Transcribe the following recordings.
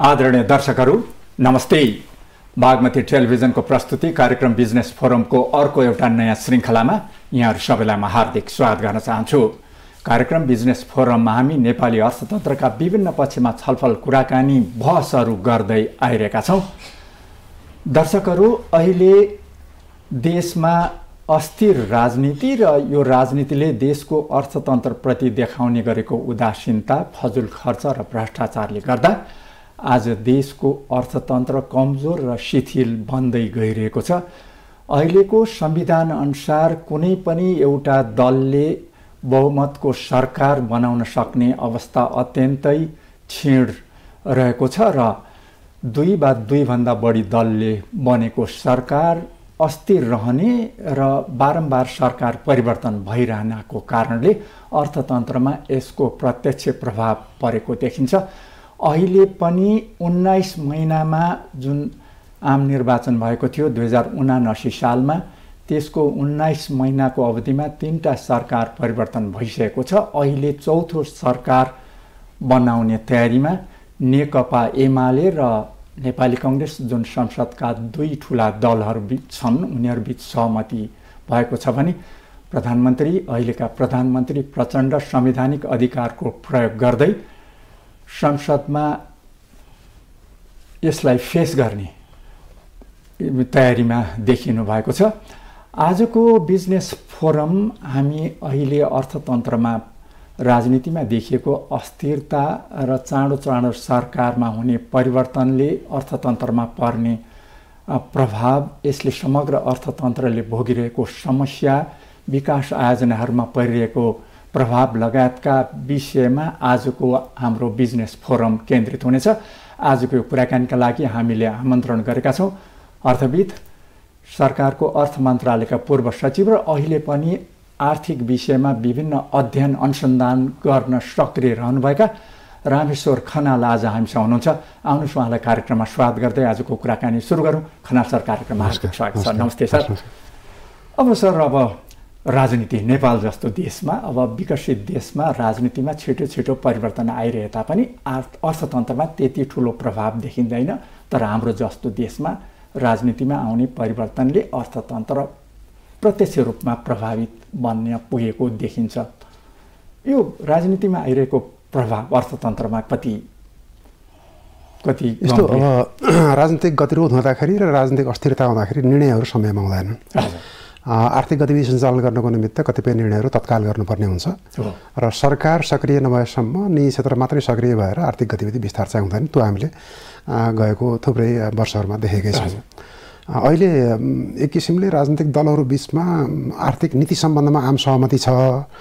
आदरणीय दर्शकहरू नमस्ते। बागमती टेलिभिजनको प्रस्तुति कार्यक्रम बिजनेस फोरमको अर्को एउटा नयाँ श्रृङ्खलामा यहाँहरू सबैलाई म हार्दिक स्वागत गर्न चाहन्छु। कार्यक्रम बिजनेस फोरममा हामी नेपाली अर्थतन्त्रका विभिन्न पक्षमा छलफल कुराकानी बहसहरू गर्दै आइरहेका छौँ। दर्शकहरू, अहिले देशमा अस्थिर राजनीति र यो राजनीतिले देशको अर्थतन्त्रप्रति देखाउने गरेको उदासीनता, फजुल खर्च र भ्रष्टाचारले गर्दा आज देशको अर्थतन्त्र कमजोर र शिथिल बन्दै गइरहेको छ। अहिलेको संविधान अनुसार कुनै पनि एउटा दलले बहुमतको सरकार बनाउन सक्ने अवस्था अत्यन्तै क्षीण रहेको छ र दुई वा दुईभन्दा बढी दलले बनेको सरकार अस्थिर रहने र बारम्बार सरकार परिवर्तन भइरहनको कारणले अर्थतन्त्रमा यसको प्रत्यक्ष प्रभाव परेको देखिन्छ। अहिले पनि 19 महिनामा जुन आम निर्वाचन भएको थियो 2079 सालमा, त्यसको 19 महिनाको अवधिमा 3टा सरकार परिवर्तन भइसकेको छ। अहिले चौथो सरकार बनाउने तयारीमा नेकपा एमाले र नेपाली कांग्रेस जुन संसदका दुई ठूला दलहरूबीच छन्, उनीहरूबीच सहमति भएको छ भने अहिलेका प्रधानमन्त्री प्रचण्ड संवैधानिक अधिकारको प्रयोग गर्दै संसदमा यसलाई फेस गर्ने तयारीमा देखिनु भएको छ। आजको बिजनेस फोरम हामी अहिले अर्थतन्त्रमा राजनीतिमा देखिएको अस्थिरता र चाँडो सरकारमा हुने परिवर्तनले अर्थतन्त्रमा पर्ने प्रभाव, यसले समग्र अर्थतन्त्रले भोगिरहेको समस्या, विकास आयोजनाहरूमा परिरहेको प्रभाव लगायतका विषयमा आजको हाम्रो बिजनेस फोरम केन्द्रित हुनेछ। आजको यो कुराकानीका लागि हामीले आमन्त्रण गरेका छौँ अर्थविद, सरकारको अर्थ मन्त्रालयका पूर्व सचिव र अहिले पनि आर्थिक विषयमा विभिन्न अध्ययन अनुसन्धान गर्न सक्रिय रहनुभएका रामेश्वर खनाल आज हामीसँग हुनुहुन्छ। आउनुहोस् उहाँलाई कार्यक्रममा स्वागत गर्दै आजको कुराकानी सुरु गरौँ। खनाल सर, कार्यक्रममा हार्दिक स्वागत छ। नमस्ते सर। अब सर, राजनीति नेपाल जस्तो देशमा, अब विकसित देशमा राजनीतिमा छिटो परिवर्तन आइरहे तापनि अर्थतन्त्रमा त्यति ठुलो प्रभाव देखिँदैन। तर हाम्रो जस्तो देशमा राजनीतिमा आउने परिवर्तनले अर्थतन्त्र प्रत्यक्ष रूपमा प्रभावित बन्न पुगेको देखिन्छ। यो राजनीतिमा आइरहेको प्रभाव अर्थतन्त्रमा कति यस्तो राजनीतिक गतिरोध हुँदाखेरि र राजनीतिक अस्थिरता हुँदाखेरि निर्णयहरू समयमा हुँदैनन्। आर्थिक गतिविधि सञ्चालन गर्नको निमित्त कतिपय निर्णयहरू तत्काल गर्नुपर्ने हुन्छ र सरकार सक्रिय नभएसम्म निजी क्षेत्र मात्रै सक्रिय भएर आर्थिक गतिविधि विस्तार चाहिँ हुँदैन। त्यो हामीले गएको थुप्रै वर्षहरूमा देखेकै छौँ। अहिले एक किसिमले राजनीतिक दलहरू बिचमा आर्थिक नीति सम्बन्धमा आम सहमति छ।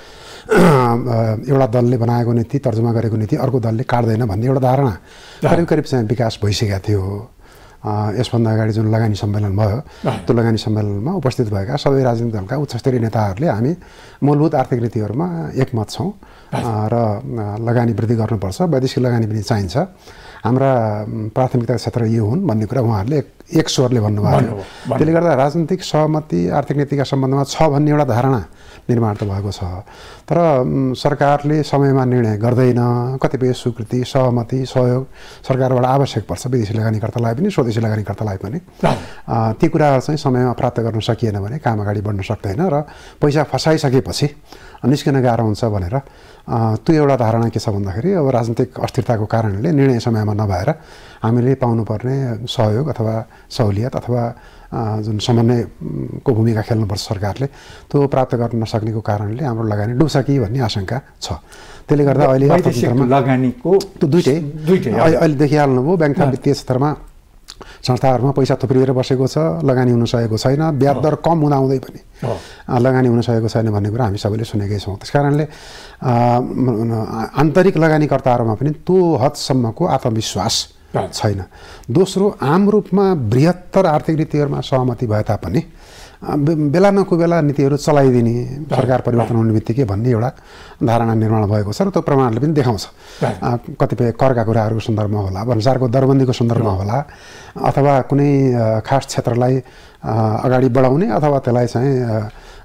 एउटा दलले बनाएको नीति, तर्जुमा गरेको नीति अर्को दलले काट्दैन भन्ने एउटा धारणा करिब चाहिँ विकास भइसकेको थियो। यसभन्दा अगाडि जुन लगानी सम्मेलन भयो, त्यो लगानी सम्मेलनमा उपस्थित भएका सबै राजनीतिक दलका उच्चस्तरीय नेताहरूले हामी मूलभूत आर्थिक नीतिहरूमा एकमत छौँ र लगानी वृद्धि गर्नुपर्छ, वैदेशिक लगानी पनि चाहिन्छ, हाम्रा प्राथमिकता क्षेत्र यो हुन् भन्ने कुरा उहाँहरूले एक स्वरले भन्नुभयो। त्यसले गर्दा राजनीतिक सहमति आर्थिक नीतिका सम्बन्धमा छ भन्ने एउटा धारणा निर्माण त भएको छ। तर सरकारले समयमा निर्णय गर्दैन। कतिपय स्वीकृति, सहमति, सहयोग सरकारबाट आवश्यक पर्छ, विदेशी लगानीकर्तालाई पनि स्वदेशी लगानीकर्तालाई पनि। ती कुराहरू चाहिँ समयमा प्राप्त गर्न सकिएन भने काम अगाडि बढ्न सक्दैन र पैसा फसाइसकेपछि निस्किन गाह्रो हुन्छ भनेर त्यो एउटा धारणा के छ भन्दाखेरि अब राजनीतिक अस्थिरताको कारणले निर्णय समयमा नभएर हामीले पाउनुपर्ने सहयोग अथवा सहुलियत अथवा जुन समन्वयको भूमिका खेल्नुपर्छ सरकारले, त्यो प्राप्त गर्न नसक्नेको कारणले हाम्रो लगानी डुब्छ कि भन्ने आशंका छ। त्यसले गर्दा अहिले लगानीको त्यो दुईटै अहिले देखिहाल्नुभयो। ब्याङ्कका वित्तीय क्षेत्रमा संस्थाहरूमा पैसा थुप्रिएर बसेको छ, लगानी हुन सकेको छैन, ब्याज दर कम हुँदाहुँदै पनि लगानी हुन सकेको छैन भन्ने कुरा हामी सबैले सुनेकै छौँ। त्यस कारणले आन्तरिक लगानीकर्ताहरूमा पनि त्यो हदसम्मको आत्मविश्वास छैन। दोस्रो, आम रूपमा बृहत्तर आर्थिक नीतिहरूमा सहमति भए तापनि बेला नको बेला नीतिहरू चलाइदिने, सरकार परिवर्तन हुने बित्तिकै भन्ने एउटा धारणा निर्माण भएको छ र त्यो प्रमाणले पनि देखाउँछ। कतिपय करका कुराहरूको सन्दर्भमा होला, भन्सारको दरबन्दीको सन्दर्भमा होला, अथवा कुनै खास क्षेत्रलाई अगाडि बढाउने अथवा त्यसलाई चाहिँ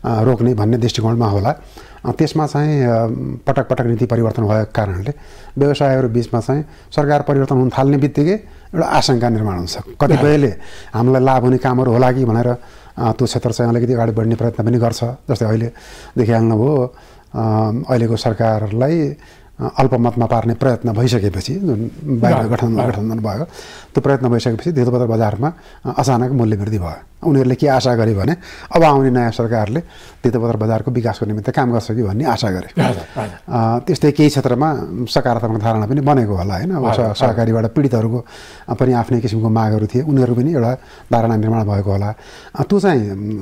रोक्ने भन्ने दृष्टिकोणमा होला। त्यसमा चाहिँ पटक पटक नीति परिवर्तन भएको कारणले व्यवसायहरू बिचमा चाहिँ सरकार परिवर्तन हुन थाल्ने बित्तिकै एउटा आशंका निर्माण हुन्छ। कतिपयले हामीलाई लाभ हुने कामहरू होला कि भनेर त्यो क्षेत्र चाहिँ अलिकति अगाडि बढ्ने प्रयत्न पनि गर्छ। जस्तै अहिले देखिहाल्नुभयो अहिलेको सरकारलाई अल्पमतमा पार्ने प्रयत्न भइसकेपछि जुन बाहिर गठबन्धन भयो त्यो प्रयत्न भइसकेपछि धितोपत्र बजारमा अचानक मूल्य वृद्धि भयो। उनीहरूले के आशा गरे भने अब आउने नयाँ सरकारले धितोपत्र बजारको विकासको निमित्त काम गर्छ कि भन्ने आशा गरे। त्यस्तै केही क्षेत्रमा सकारात्मक धारणा पनि बनेको होला होइन। अब सहकारीबाट पीडितहरूको पनि आफ्नै किसिमको मागहरू थिए, उनीहरू पनि एउटा धारणा निर्माण भएको होला। त्यो चाहिँ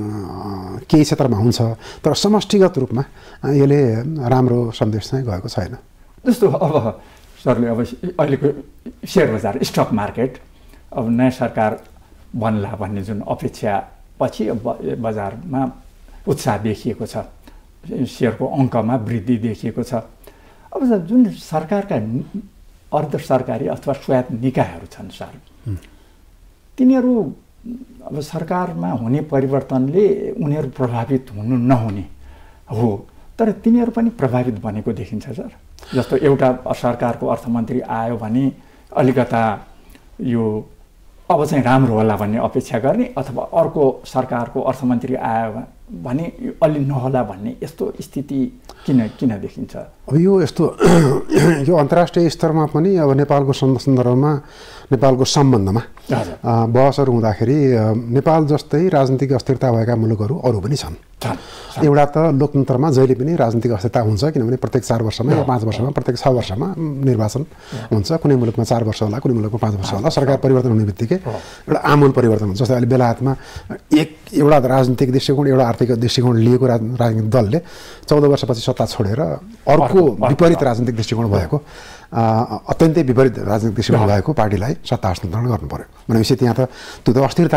केही क्षेत्रमा हुन्छ, तर समष्टिगत रूपमा यसले राम्रो सन्देश चाहिँ गएको छैन। जस्तो अब सरले अब अहिलेको सेयर बजार स्टक मार्केट अब नयाँ सरकार बन्ला भन्ने जुन अपेक्षा पछि बजारमा उत्साह देखिएको छ, सेयरको अङ्कमा वृद्धि देखिएको छ। अब जुन सरकारका अर्ध सरकारी अथवा स्वायत्त निकायहरू छन् सर, तिनीहरू अब सरकारमा हुने परिवर्तनले उनीहरू प्रभावित हुनु नहुने हो, तर तिनीहरू पनि प्रभावित बनेको देखिन्छ सर। जस्तो एउटा सरकारको अर्थमन्त्री आयो भने अलिकता यो अब चाहिँ राम्रो होला भन्ने अपेक्षा गर्ने, अथवा अर्को सरकारको अर्थमन्त्री आयो भने अलि नहोला भन्ने यस्तो स्थिति किन देखिन्छ? अब यो यस्तो यो अन्तर्राष्ट्रिय स्तरमा पनि अब नेपालको सन्दर्भमा नेपालको सम्बन्धमा बहसहरू हुँदाखेरि नेपाल जस्तै राजनीतिक अस्थिरता भएका मुलुकहरू अरू पनि छन्। एउटा त लोकतन्त्रमा जहिले पनि राजनीतिक अस्थिरता हुन्छ, किनभने प्रत्येक 4 वर्षमा या 5 वर्षमा प्रत्येक 6 वर्षमा निर्वाचन हुन्छ। कुनै मुलुकमा 4 वर्ष होला, कुनै मुलुकमा 5 वर्ष होला। सरकार परिवर्तन हुने बित्तिकै एउटा आमूल परिवर्तन हुन्छ। जस्तै अहिले बेलायतमा एउटा राजनीतिक दृष्टिकोण, एउटा आर्थिक दृष्टिकोण लिएको राजनीतिक दलले 14 वर्षपछि सत्ता छोडेर अर्को विपरीत राजनीतिक दृष्टिकोण भएको अत्यन्तै विपरीत राजनीतिक दृष्टिकोण भएको पार्टीलाई सत्ता हस्तान्तरण गर्नु पर्यो भनेपछि त्यहाँ त त्यो त अस्थिरता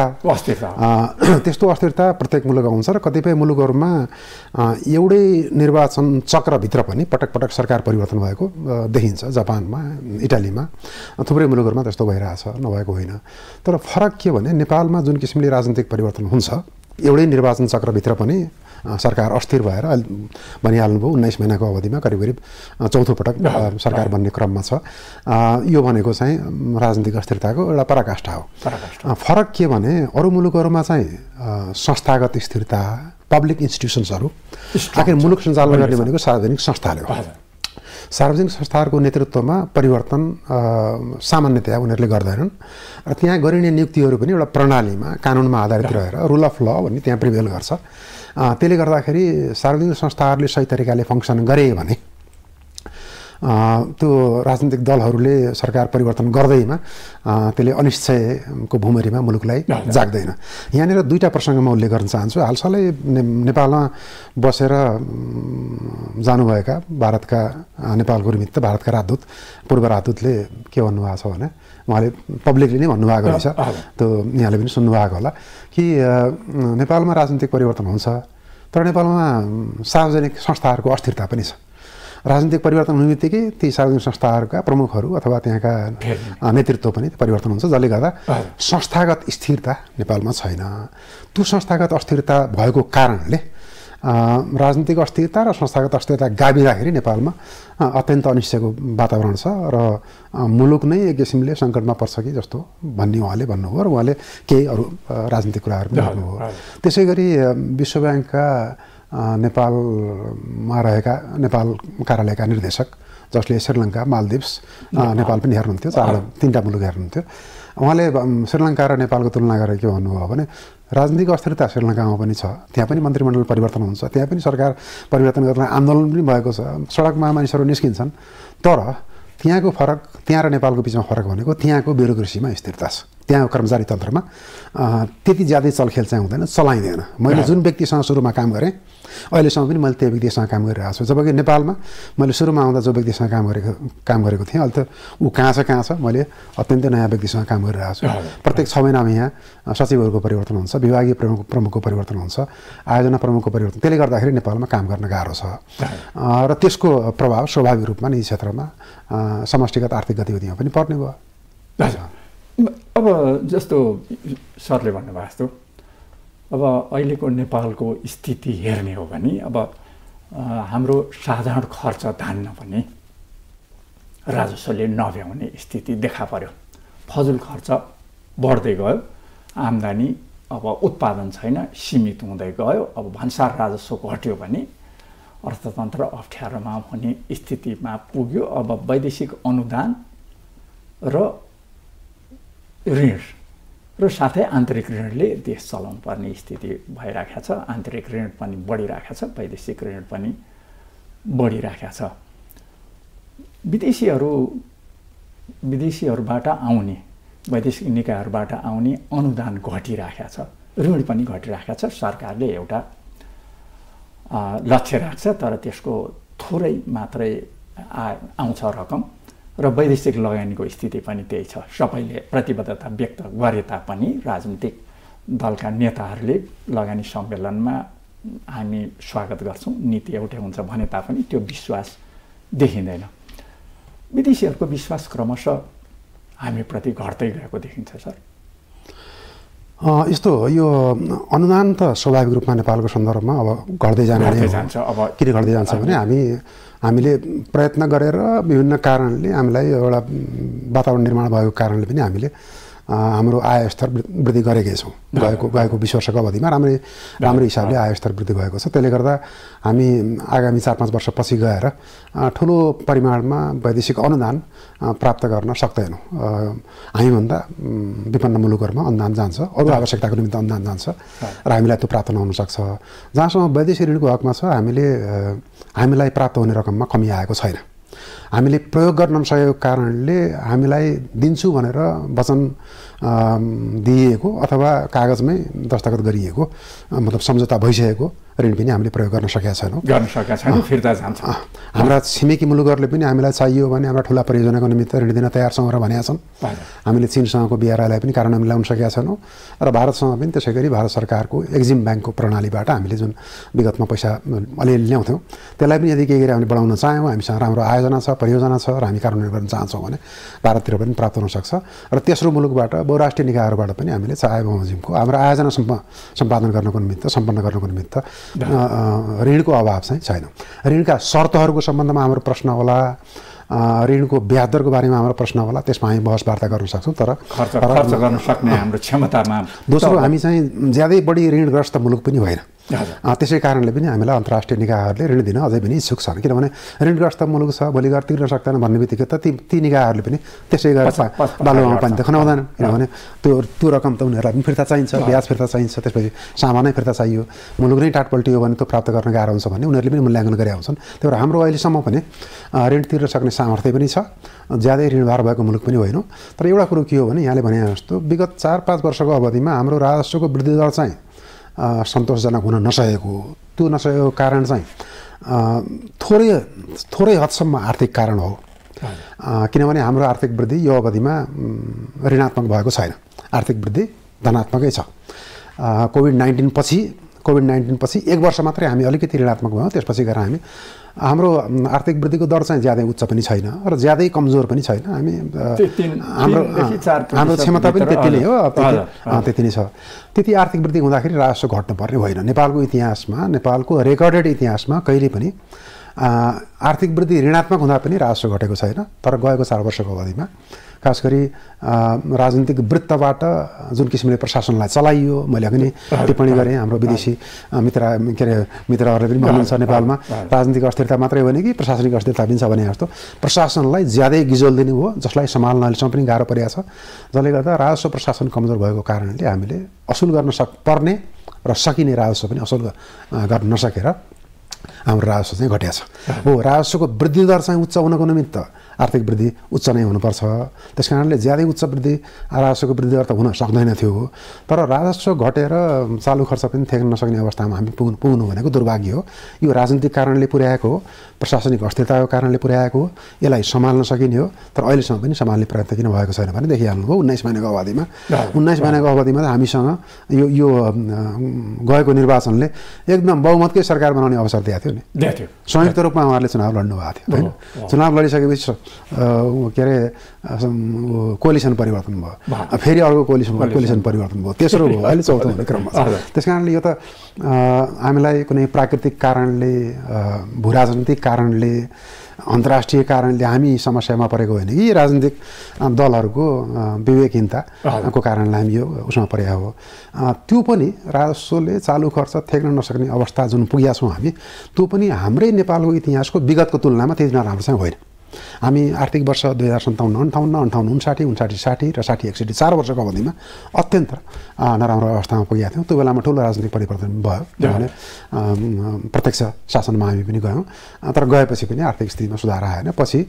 त्यस्तो अस्थिरता प्रत्येक मुलुक आउँछ। र कतिपय मुलुकहरूमा एउटै निर्वाचन चक्रभित्र पनि पटक पटक सरकार परिवर्तन भएको देखिन्छ। जापानमा, इटालीमा, थुप्रै मुलुकहरूमा त्यस्तो भइरहेछ, नभएको होइन। तर फरक के भने नेपालमा जुन किसिमले राजनीतिक परिवर्तन हुन्छ, एउटै निर्वाचन चक्रभित्र पनि सरकार अस्थिर भएर भनिहाल्नुभयो 19 महिनाको अवधिमा करिब करिब चौथो पटक सरकार बन्ने क्रममा छ। यो भनेको चाहिँ राजनीतिक अस्थिरताको एउटा पराकाष्ठा हो। फरक के भने अरू मुलुकहरूमा चाहिँ संस्थागत स्थिरता, पब्लिक इन्स्टिट्युसन्सहरू, आखिर मुलुक सञ्चालन गर्ने भनेको सार्वजनिक संस्थाले हो। सार्वजनिक संस्थाहरूको नेतृत्वमा परिवर्तन सामान्यतया उनीहरूले गर्दैनन् र त्यहाँ गरिने नियुक्तिहरू पनि एउटा प्रणालीमा, कानुनमा आधारित रहेर रुल अफ ल भन्ने त्यहाँ प्रिभेल गर्छ। त्यसले गर्दाखेरि सार्वजनिक संस्थाहरूले सही तरिकाले फङ्सन गरे भने त्यो राजनीतिक दलहरूले सरकार परिवर्तन गर्दैमा त्यसले अनिश्चयको भूमरीमा मुलुकलाई जाग्दैन। यहाँनिर दुईवटा प्रसङ्ग म उल्लेख गर्न चाहन्छु। हालसालै नेपालमा बसेर जानुभएका भारतका नेपालको निमित्त भारतका राजदूत, पूर्व राजदूतले के भन्नुभएको छ भने उहाँले पब्लिकली नै भन्नुभएको रहेछ, त्यो यहाँले पनि सुन्नुभएको होला कि नेपालमा राजनीतिक परिवर्तन हुन्छ तर नेपालमा सार्वजनिक संस्थाहरूको अस्थिरता पनि छ। राजनीतिक परिवर्तन हुने बित्तिकै ती सार्वजनिक संस्थाहरूका प्रमुखहरू अथवा त्यहाँका नेतृत्व पनि परिवर्तन हुन्छ, जसले गर्दा संस्थागत स्थिरता नेपालमा छैन। त्यो संस्थागत अस्थिरता भएको कारणले राजनीतिक अस्थिरता र संस्थागत अस्थिरता गाभिँदाखेरि नेपालमा अत्यन्त अनिश्चयको वातावरण छ र मुलुक नै एक किसिमले सङ्कटमा पर्छ कि जस्तो भन्ने उहाँले भन्नुभयो र उहाँले केही अरू राजनीतिक कुराहरू पनि भन्नुभयो। त्यसै गरी विश्व ब्याङ्कका नेपालमा रहेका नेपाल कार्यालयका निर्देशक, जसले श्रीलङ्का, मालदिप्स, नेपाल पनि हेर्नुहुन्थ्यो, 3टा मुलुक हेर्नुहुन्थ्यो, उहाँले श्रीलङ्का र नेपालको तुलना गरेर के भन्नुभयो भने राजनीतिक अस्थिरता श्रीलङ्कामा पनि छ, त्यहाँ पनि मन्त्रीमण्डल परिवर्तन हुन्छ, त्यहाँ पनि सरकार परिवर्तन गर्न आन्दोलन पनि भएको छ, सडकमा मानिसहरू निस्किन्छन्, तर त्यहाँको फरक, त्यहाँ र नेपालको बिचमा फरक भनेको त्यहाँको ब्युरोक्रेसीमा स्थिरता छ। त्यहाँको कर्मचारी तन्त्रमा त्यति ज्यादै चलखेल चाहिँ हुँदैन, चलाइँदैन। मैले जुन व्यक्तिसँग सुरुमा काम गरेँ अहिलेसम्म पनि मैले त्यो व्यक्तिसँग काम गरिरहेको छु, जबकि नेपालमा मैले सुरुमा आउँदा जो व्यक्तिसँग काम गरेको थिएँ अहिले त ऊ कहाँ छ, मैले अत्यन्तै नयाँ व्यक्तिसँग काम गरिरहेको छु। प्रत्येक 6 महिनामा यहाँ सचिवहरूको परिवर्तन हुन्छ, विभागीय प्रमुखको परिवर्तन हुन्छ, आयोजना प्रमुखको परिवर्तन। त्यसले गर्दाखेरि नेपालमा काम गर्न गाह्रो छ र त्यसको प्रभाव स्वाभाविक रूपमा निजी क्षेत्रमा समष्टिगत आर्थिक गतिविधिमा पनि पर्ने भयो। अब जस्तो सरले भन्नुभएको जस्तो अब अहिलेको नेपालको स्थिति हेर्ने हो भने अब हाम्रो साधारण खर्च धान्न पनि राजस्वले नभ्याउने स्थिति देखा पर्यो। फजुल खर्च बढ्दै गयो, आम्दानी अब उत्पादन छैन, सीमित हुँदै गयो। अब भन्सार राजस्व घट्यो भने अर्थतन्त्र अप्ठ्यारोमा हुने स्थितिमा पुग्यो। अब वैदेशिक अनुदान र ऋण र साथै आन्तरिक ऋणले देश चलाउनु पर्ने स्थिति भइराखेको छ। आन्तरिक ऋण पनि बढिराखेको छ, वैदेशिक ऋण पनि बढिराखेको छ। विदेशीहरूबाट आउने, वैदेशिक निकायहरूबाट आउने अनुदान घटिराखेको छ, ऋण पनि घटिराखेको छ। सरकारले एउटा लक्ष्य राख्छ, तर त्यसको थोरै मात्रै आउँछ रकम। र वैदेशिक लगानीको स्थिति पनि त्यही छ। सबैले प्रतिबद्धता व्यक्त गरे तापनि राजनीतिक दलका नेताहरूले लगानी सम्मेलनमा हामी स्वागत गर्छौँ, नीति एउटै हुन्छ भने तापनि त्यो विश्वास देखिँदैन। विदेशीहरूको विश्वास क्रमशः हामीप्रति घट्दै गएको देखिन्छ सर। यस्तो हो, यो अनुदान त स्वाभाविक रूपमा नेपालको सन्दर्भमा अब घट्दै जान्छ। अब किन घट्दै जान्छ भने हामीले प्रयत्न गरेर विभिन्न कारणले हामीलाई एउटा वातावरण निर्माण भएको कारणले पनि हामीले हाम्रो आय स्तर वृद्धि गरेकै छौँ। गएको 20 वर्षको अवधिमा राम्रो हिसाबले आय स्तर वृद्धि भएको छ। त्यसले गर्दा हामी आगामी 4-5 वर्षपछि गएर ठुलो परिमाणमा वैदेशिक अनुदान प्राप्त गर्न सक्दैनौँ। हामीभन्दा विपन्न मुलुकहरूमा अनुदान जान्छ, अरू आवश्यकताको निमित्त अनुदान जान्छ र हामीलाई त्यो प्राप्त नहुन सक्छ। जहाँसम्म वैदेशिक ऋणको हकमा छ, हामीलाई प्राप्त हुने रकममा कमी आएको छैन। हामीले प्रयोग गर्न नसकेको कारणले हामीलाई दिन्छु भनेर वचन दिएको अथवा कागजमै दस्तखत गरिएको, मतलब सम्झौता भइसकेको ऋण पनि हामीले प्रयोग गर्न सकेका छैनौँ। फिर्ता जान्छ। हाम्रा छिमेकी मुलुकहरूले पनि हामीलाई चाहियो भने हाम्रा ठुला परियोजनाको निमित्त ऋण दिन तयार छौँ र भनेका छन्। हामीले चीनसँगको BRI-लाई पनि कार्यान्वयन ल्याउन सकेका छैनौँ र भारतसँग पनि त्यसै गरी भारत सरकारको एक्जिम ब्याङ्कको प्रणालीबाट हामीले जुन विगतमा पैसा अलिअलि ल्याउँथ्यौँ त्यसलाई पनि यदि केही गरी हामीले बढाउन चाह्यौँ, हामीसँग राम्रो आयोजना छ, परियोजना छ र हामी कार्यान्वयन गर्न चाहन्छौँ भने भारततिर पनि प्राप्त हुन सक्छ। र तेस्रो मुलुकबाट बहुराष्ट्रिय निकायहरूबाट पनि हामीले चाहे बमोजिमको हाम्रो आयोजना सम्पादन गर्नको निमित्त, सम्पन्न गर्नको निमित्त ऋणको अभाव चाहिँ छैन। ऋणका शर्तहरूको सम्बन्धमा हाम्रो प्रश्न होला, ऋणको ब्याज दरको बारेमा हाम्रो प्रश्न होला, त्यसमा हामी बहस वार्ता गर्न सक्छौँ। तर खर्च गर्न सक्ने हाम्रो क्षमतामा। दोस्रो, हामी चाहिँ ज्यादै बढी ऋणग्रस्त मुलुक पनि होइन। त्यसै कारणले पनि हामीलाई अन्तर्राष्ट्रिय निकायहरूले ऋण दिन अझै पनि इच्छुक छन्। किनभने ऋणग्रस्त मुलुक छ, भोलि गएर तिर्न सक्दैन भन्ने बित्तिकै त ती निकायहरूले पनि त्यसै गरेर बालुवामा पानी त खनाउँदैन। किनभने त्यो रकम त उनीहरूलाई पनि फिर्ता चाहिन्छ, ब्याज फिर्ता चाहिन्छ, त्यसपछि सामानै फिर्ता चाहियो। मुलुक नै टाटपल्टियो भने त्यो प्राप्त गर्न गाह्रो हुन्छ भन्ने उनीहरूले पनि मूल्याङ्कन गरे हुन्छन्। त्यही भएर हाम्रो अहिलेसम्म पनि ऋण तिर्न सक्ने सामर्थ्य पनि छ, ज्यादै ऋणभार भएको मुलुक पनि होइनौँ। तर एउटा कुरो के हो भने यहाँले भने जस्तो विगत 4-5 वर्षको अवधिमा हाम्रो राजस्वको वृद्धि दर चाहिँ सन्तोषजनक हुन नसकेको, त्यो नसकेको कारण चाहिँ थोरै हदसम्म आर्थिक कारण हो। किनभने हाम्रो आर्थिक वृद्धि यो अवधिमा ऋणात्मक भएको छैन, आर्थिक वृद्धि धनात्मकै छ। कोभिड-19 पछि 1 वर्ष मात्रै हामी अलिकति ऋणात्मक भयौँ। त्यसपछि गएर हाम्रो आर्थिक वृद्धिको दर चाहिँ ज्यादै उच्च पनि छैन र ज्यादै कमजोर पनि छैन। हाम्रो क्षमता पनि त्यति नै हो, त्यति नै छ। त्यति आर्थिक वृद्धि हुँदाखेरि राजस्व घट्नुपर्ने होइन। नेपालको इतिहासमा, नेपालको रेकर्डेड इतिहासमा कहिले पनि आर्थिक वृद्धि ऋणात्मक हुँदा पनि राजस्व घटेको छैन। तर गएको 4 वर्षको अवधिमा खास गरी राजनीतिक वृत्तबाट जुन किसिमले प्रशासनलाई चलाइयो, मैले अघि नै टिप्पणी गरेँ, हाम्रो विदेशी मित्रहरूले पनि भन्नुहुन्छ नेपालमा राजनीतिक अस्थिरता मात्रै होइन कि प्रशासनिक अस्थिरता पनि छ भने जस्तो प्रशासनलाई ज्यादै गिजोल दिनु हो, जसलाई सम्हाल्न अहिलेसम्म पनि गाह्रो परेको छ। जसले गर्दा राजस्व प्रशासन कमजोर भएको कारणले हामीले असुल गर्न पर्ने र सकिने राजस्व पनि असुल गर्न नसकेर हाम्रो राजस्व चाहिँ घटेको छ। हो, राजस्वको वृद्धि दर चाहिँ उच्च हुनको निमित्त आर्थिक वृद्धि उच्च नै हुनुपर्छ। त्यस कारणले ज्यादै उच्च वृद्धि राजस्वको वृद्धि दर त हुन सक्दैन थियो। तर राजस्व घटेर चालु खर्च पनि थ्याक्न नसक्ने अवस्थामा हामी पुग्नु भनेको दुर्भाग्य हो। यो राजनीतिक कारणले पुर्याएको हो, प्रशासनिक अस्थिरताको कारणले पुर्याएको हो। यसलाई सम्हाल्न सकिने हो, तर अहिलेसम्म पनि सम्हाल्ने प्रयत्न किन भएको छैन भने देखिहाल्नुभयो 19 महिनाको अवधिमा। 19 महिनाको अवधिमा त हामीसँग यो गएको निर्वाचनले एकदम बहुमतकै सरकार बनाउने अवसर दिएको थियो। नि दिएको थियो संयुक्त रूपमा उहाँहरूले चुनाव लड्नु भएको थियो होइन चुनाव लडिसकेपछि के अरे कोलिसन परिवर्तन भयो फेरि अर्को कोलिसन परिवर्तन भयो तेस्रो भयो अहिले चौथो हुने क्रममा छ त्यस कारणले यो त हामीलाई कुनै प्राकृतिक कारणले भू राजनीतिक कारणले अन्तर्राष्ट्रिय कारणले हामी समस्यामा परेको होइन कि राजनीतिक दलहरूको विवेकहीनताको कारणले हामी यो उसमा परेका हो त्यो पनि राजस्वले चालु खर्च थेक्न नसक्ने अवस्था जुन पुगेका छौँ हामी त्यो पनि हाम्रै नेपालको इतिहासको विगतको तुलनामा त्यति नराम्रो चाहिँ होइन हामी आर्थिक वर्ष 2057 58 59 59 60 र 60 61 4 वर्षको अवधिमा अत्यन्त नराम्रो अवस्थामा पुगेका थियौँ त्यो बेलामा ठुलो राजनीतिक परिवर्तन भयो किनभने प्रत्यक्ष शासनमा हामी पनि गयौँ तर गएपछि पनि आर्थिक स्थितिमा सुधार आएन पछि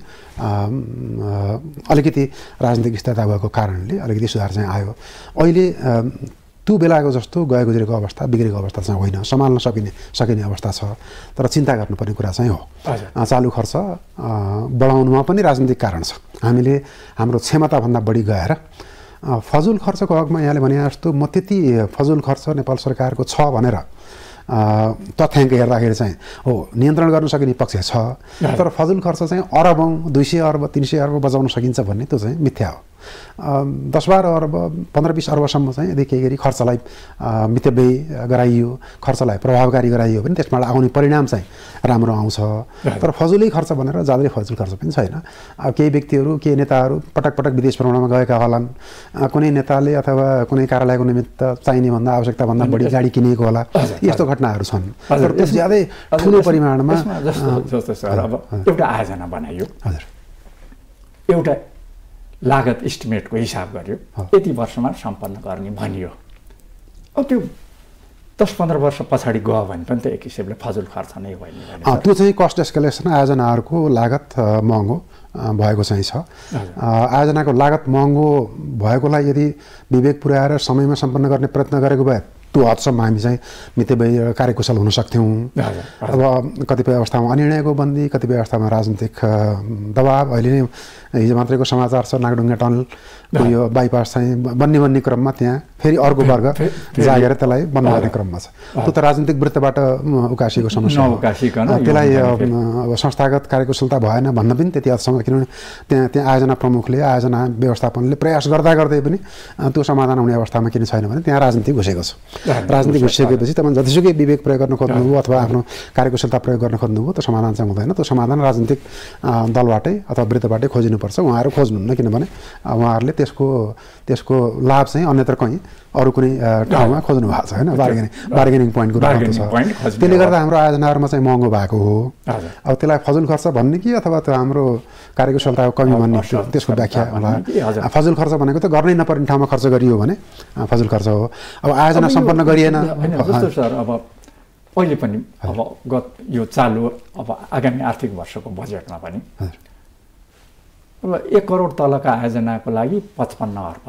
अलिकति राजनीतिक स्थिरता भएको कारणले अलिकति सुधार चाहिँ आयो अहिले त्यो बेलाको जस्तो गएको गुजेको अवस्था बिग्रेको अवस्था चाहिँ होइन सम्हाल्न सकिने अवस्था छ तर चिन्ता गर्नुपर्ने कुरा चाहिँ हो चालु खर्च बढाउनुमा पनि राजनीतिक कारण छ हामीले हाम्रो क्षमताभन्दा बढी गएर फजुल खर्चको हकमा यहाँले भने जस्तो म त्यति फजुल खर्च नेपाल सरकारको छ भनेर तथ्याङ्क हेर्दाखेरि चाहिँ हो नियन्त्रण गर्न सकिने पक्ष छ तर फजुल खर्च चाहिँ अरबौँ 200 अर्ब 300 अर्ब बचाउन सकिन्छ भन्ने त्यो चाहिँ मिथ्या हो 10-12 अर्ब 15-20 अर्बसम्म चाहिँ यदि केही गरी खर्चलाई मितव्ययी गराइयो खर्चलाई प्रभावकारी गराइयो भने त्यसबाट आउने परिणाम चाहिँ राम्रो आउँछ तर फजुलै खर्च भनेर ज्यादै फजुल खर्च पनि छैन अब केही व्यक्तिहरू केही नेताहरू पटक पटक विदेश भ्रमणमा गएका होलान् कुनै नेताले अथवा कुनै कार्यालयको निमित्त चाहिने भन्दा आवश्यकता भन्दा बढी गाडी किनेको होला यस्तो घटनाहरू छन् तर त्यस ज्यादै ठुलो परिमाणमा एउटा आयोजना बनाइयो हजुर एउटा लागत इस्टिमेटको हिसाब गर्यो यति वर्षमा सम्पन्न गर्ने भनियो अब त्यो 10-15 वर्ष पछाडि गयो भने पनि त एक हिसाबले फजुल खर्च नै होइन त्यो चाहिँ कस्ट एस्केलेसन आयोजनाहरूको लागत महँगो भएको चाहिँ छ आयोजनाको लागत महँगो भएकोलाई यदि विवेक पुर्याएर समयमा सम्पन्न गर्ने प्रयत्न गरेको भए त्यो हदसम्म हामी चाहिँ मितव्ययी कार्यकुशल हुन सक्थ्यौँ अब कतिपय अवस्थामा अनिर्णयको बन्दी कतिपय अवस्थामा राजनीतिक दबाब अहिले नै हिजो मात्रैको समाचार छ नागढुङ्गा टनलको यो बाइपास चाहिँ बन्ने क्रममा त्यहाँ फेरि अर्को वर्ग जागेर त्यसलाई बन्द गर्ने क्रममा छ त्यो त राजनीतिक वृत्तबाट उकासिएको समस्या हो त्यसलाई अब संस्थागत कार्यकुशलता भएन भन्न पनि त्यति हदसम्म किनभने त्यहाँ आयोजना प्रमुखले आयोजना व्यवस्थापनले प्रयास गर्दा गर्दै पनि त्यो समाधान हुने अवस्थामा किन छैन भने त्यहाँ राजनीति घुसेको छ राजनीति घुसिसकेपछि तपाईँ जतिसुकै विवेक प्रयोग गर्न खोज्नुभयो अथवा आफ्नो कार्यकुशलता प्रयोग गर्न खोज्नुभयो त्यो समाधान चाहिँ हुँदैन त्यो समाधान राजनीतिक दलबाटै अथवा वृत्तबाटै खोजिनुपर्छ उहाँहरू खोज्नुहुन्न किनभने उहाँहरूले त्यसको लाभ चाहिँ अन्यत्र कहीँ अरू कुनै ठाउँमा खोज्नु भएको छ होइन बार्गेनिङ पोइन्टको रूपमा छ त्यसले गर्दा हाम्रो आयोजनाहरूमा चाहिँ महँगो भएको हो अब त्यसलाई फजुल खर्च भन्ने कि अथवा त्यो हाम्रो कार्यकुशलताको कमी भन्ने त्यसको व्याख्या होला फजुल खर्च भनेको त गर्नै नपर्ने ठाउँमा खर्च गरियो भने फजुल खर्च हो अब आयोजना सम्पन्न गरिएन सर अब पहिले पनि अब यो चालु अब आगामी आर्थिक वर्षको बजेटमा पनि अब 1 करोड तलका आयोजनाको लागि 55 अर्ब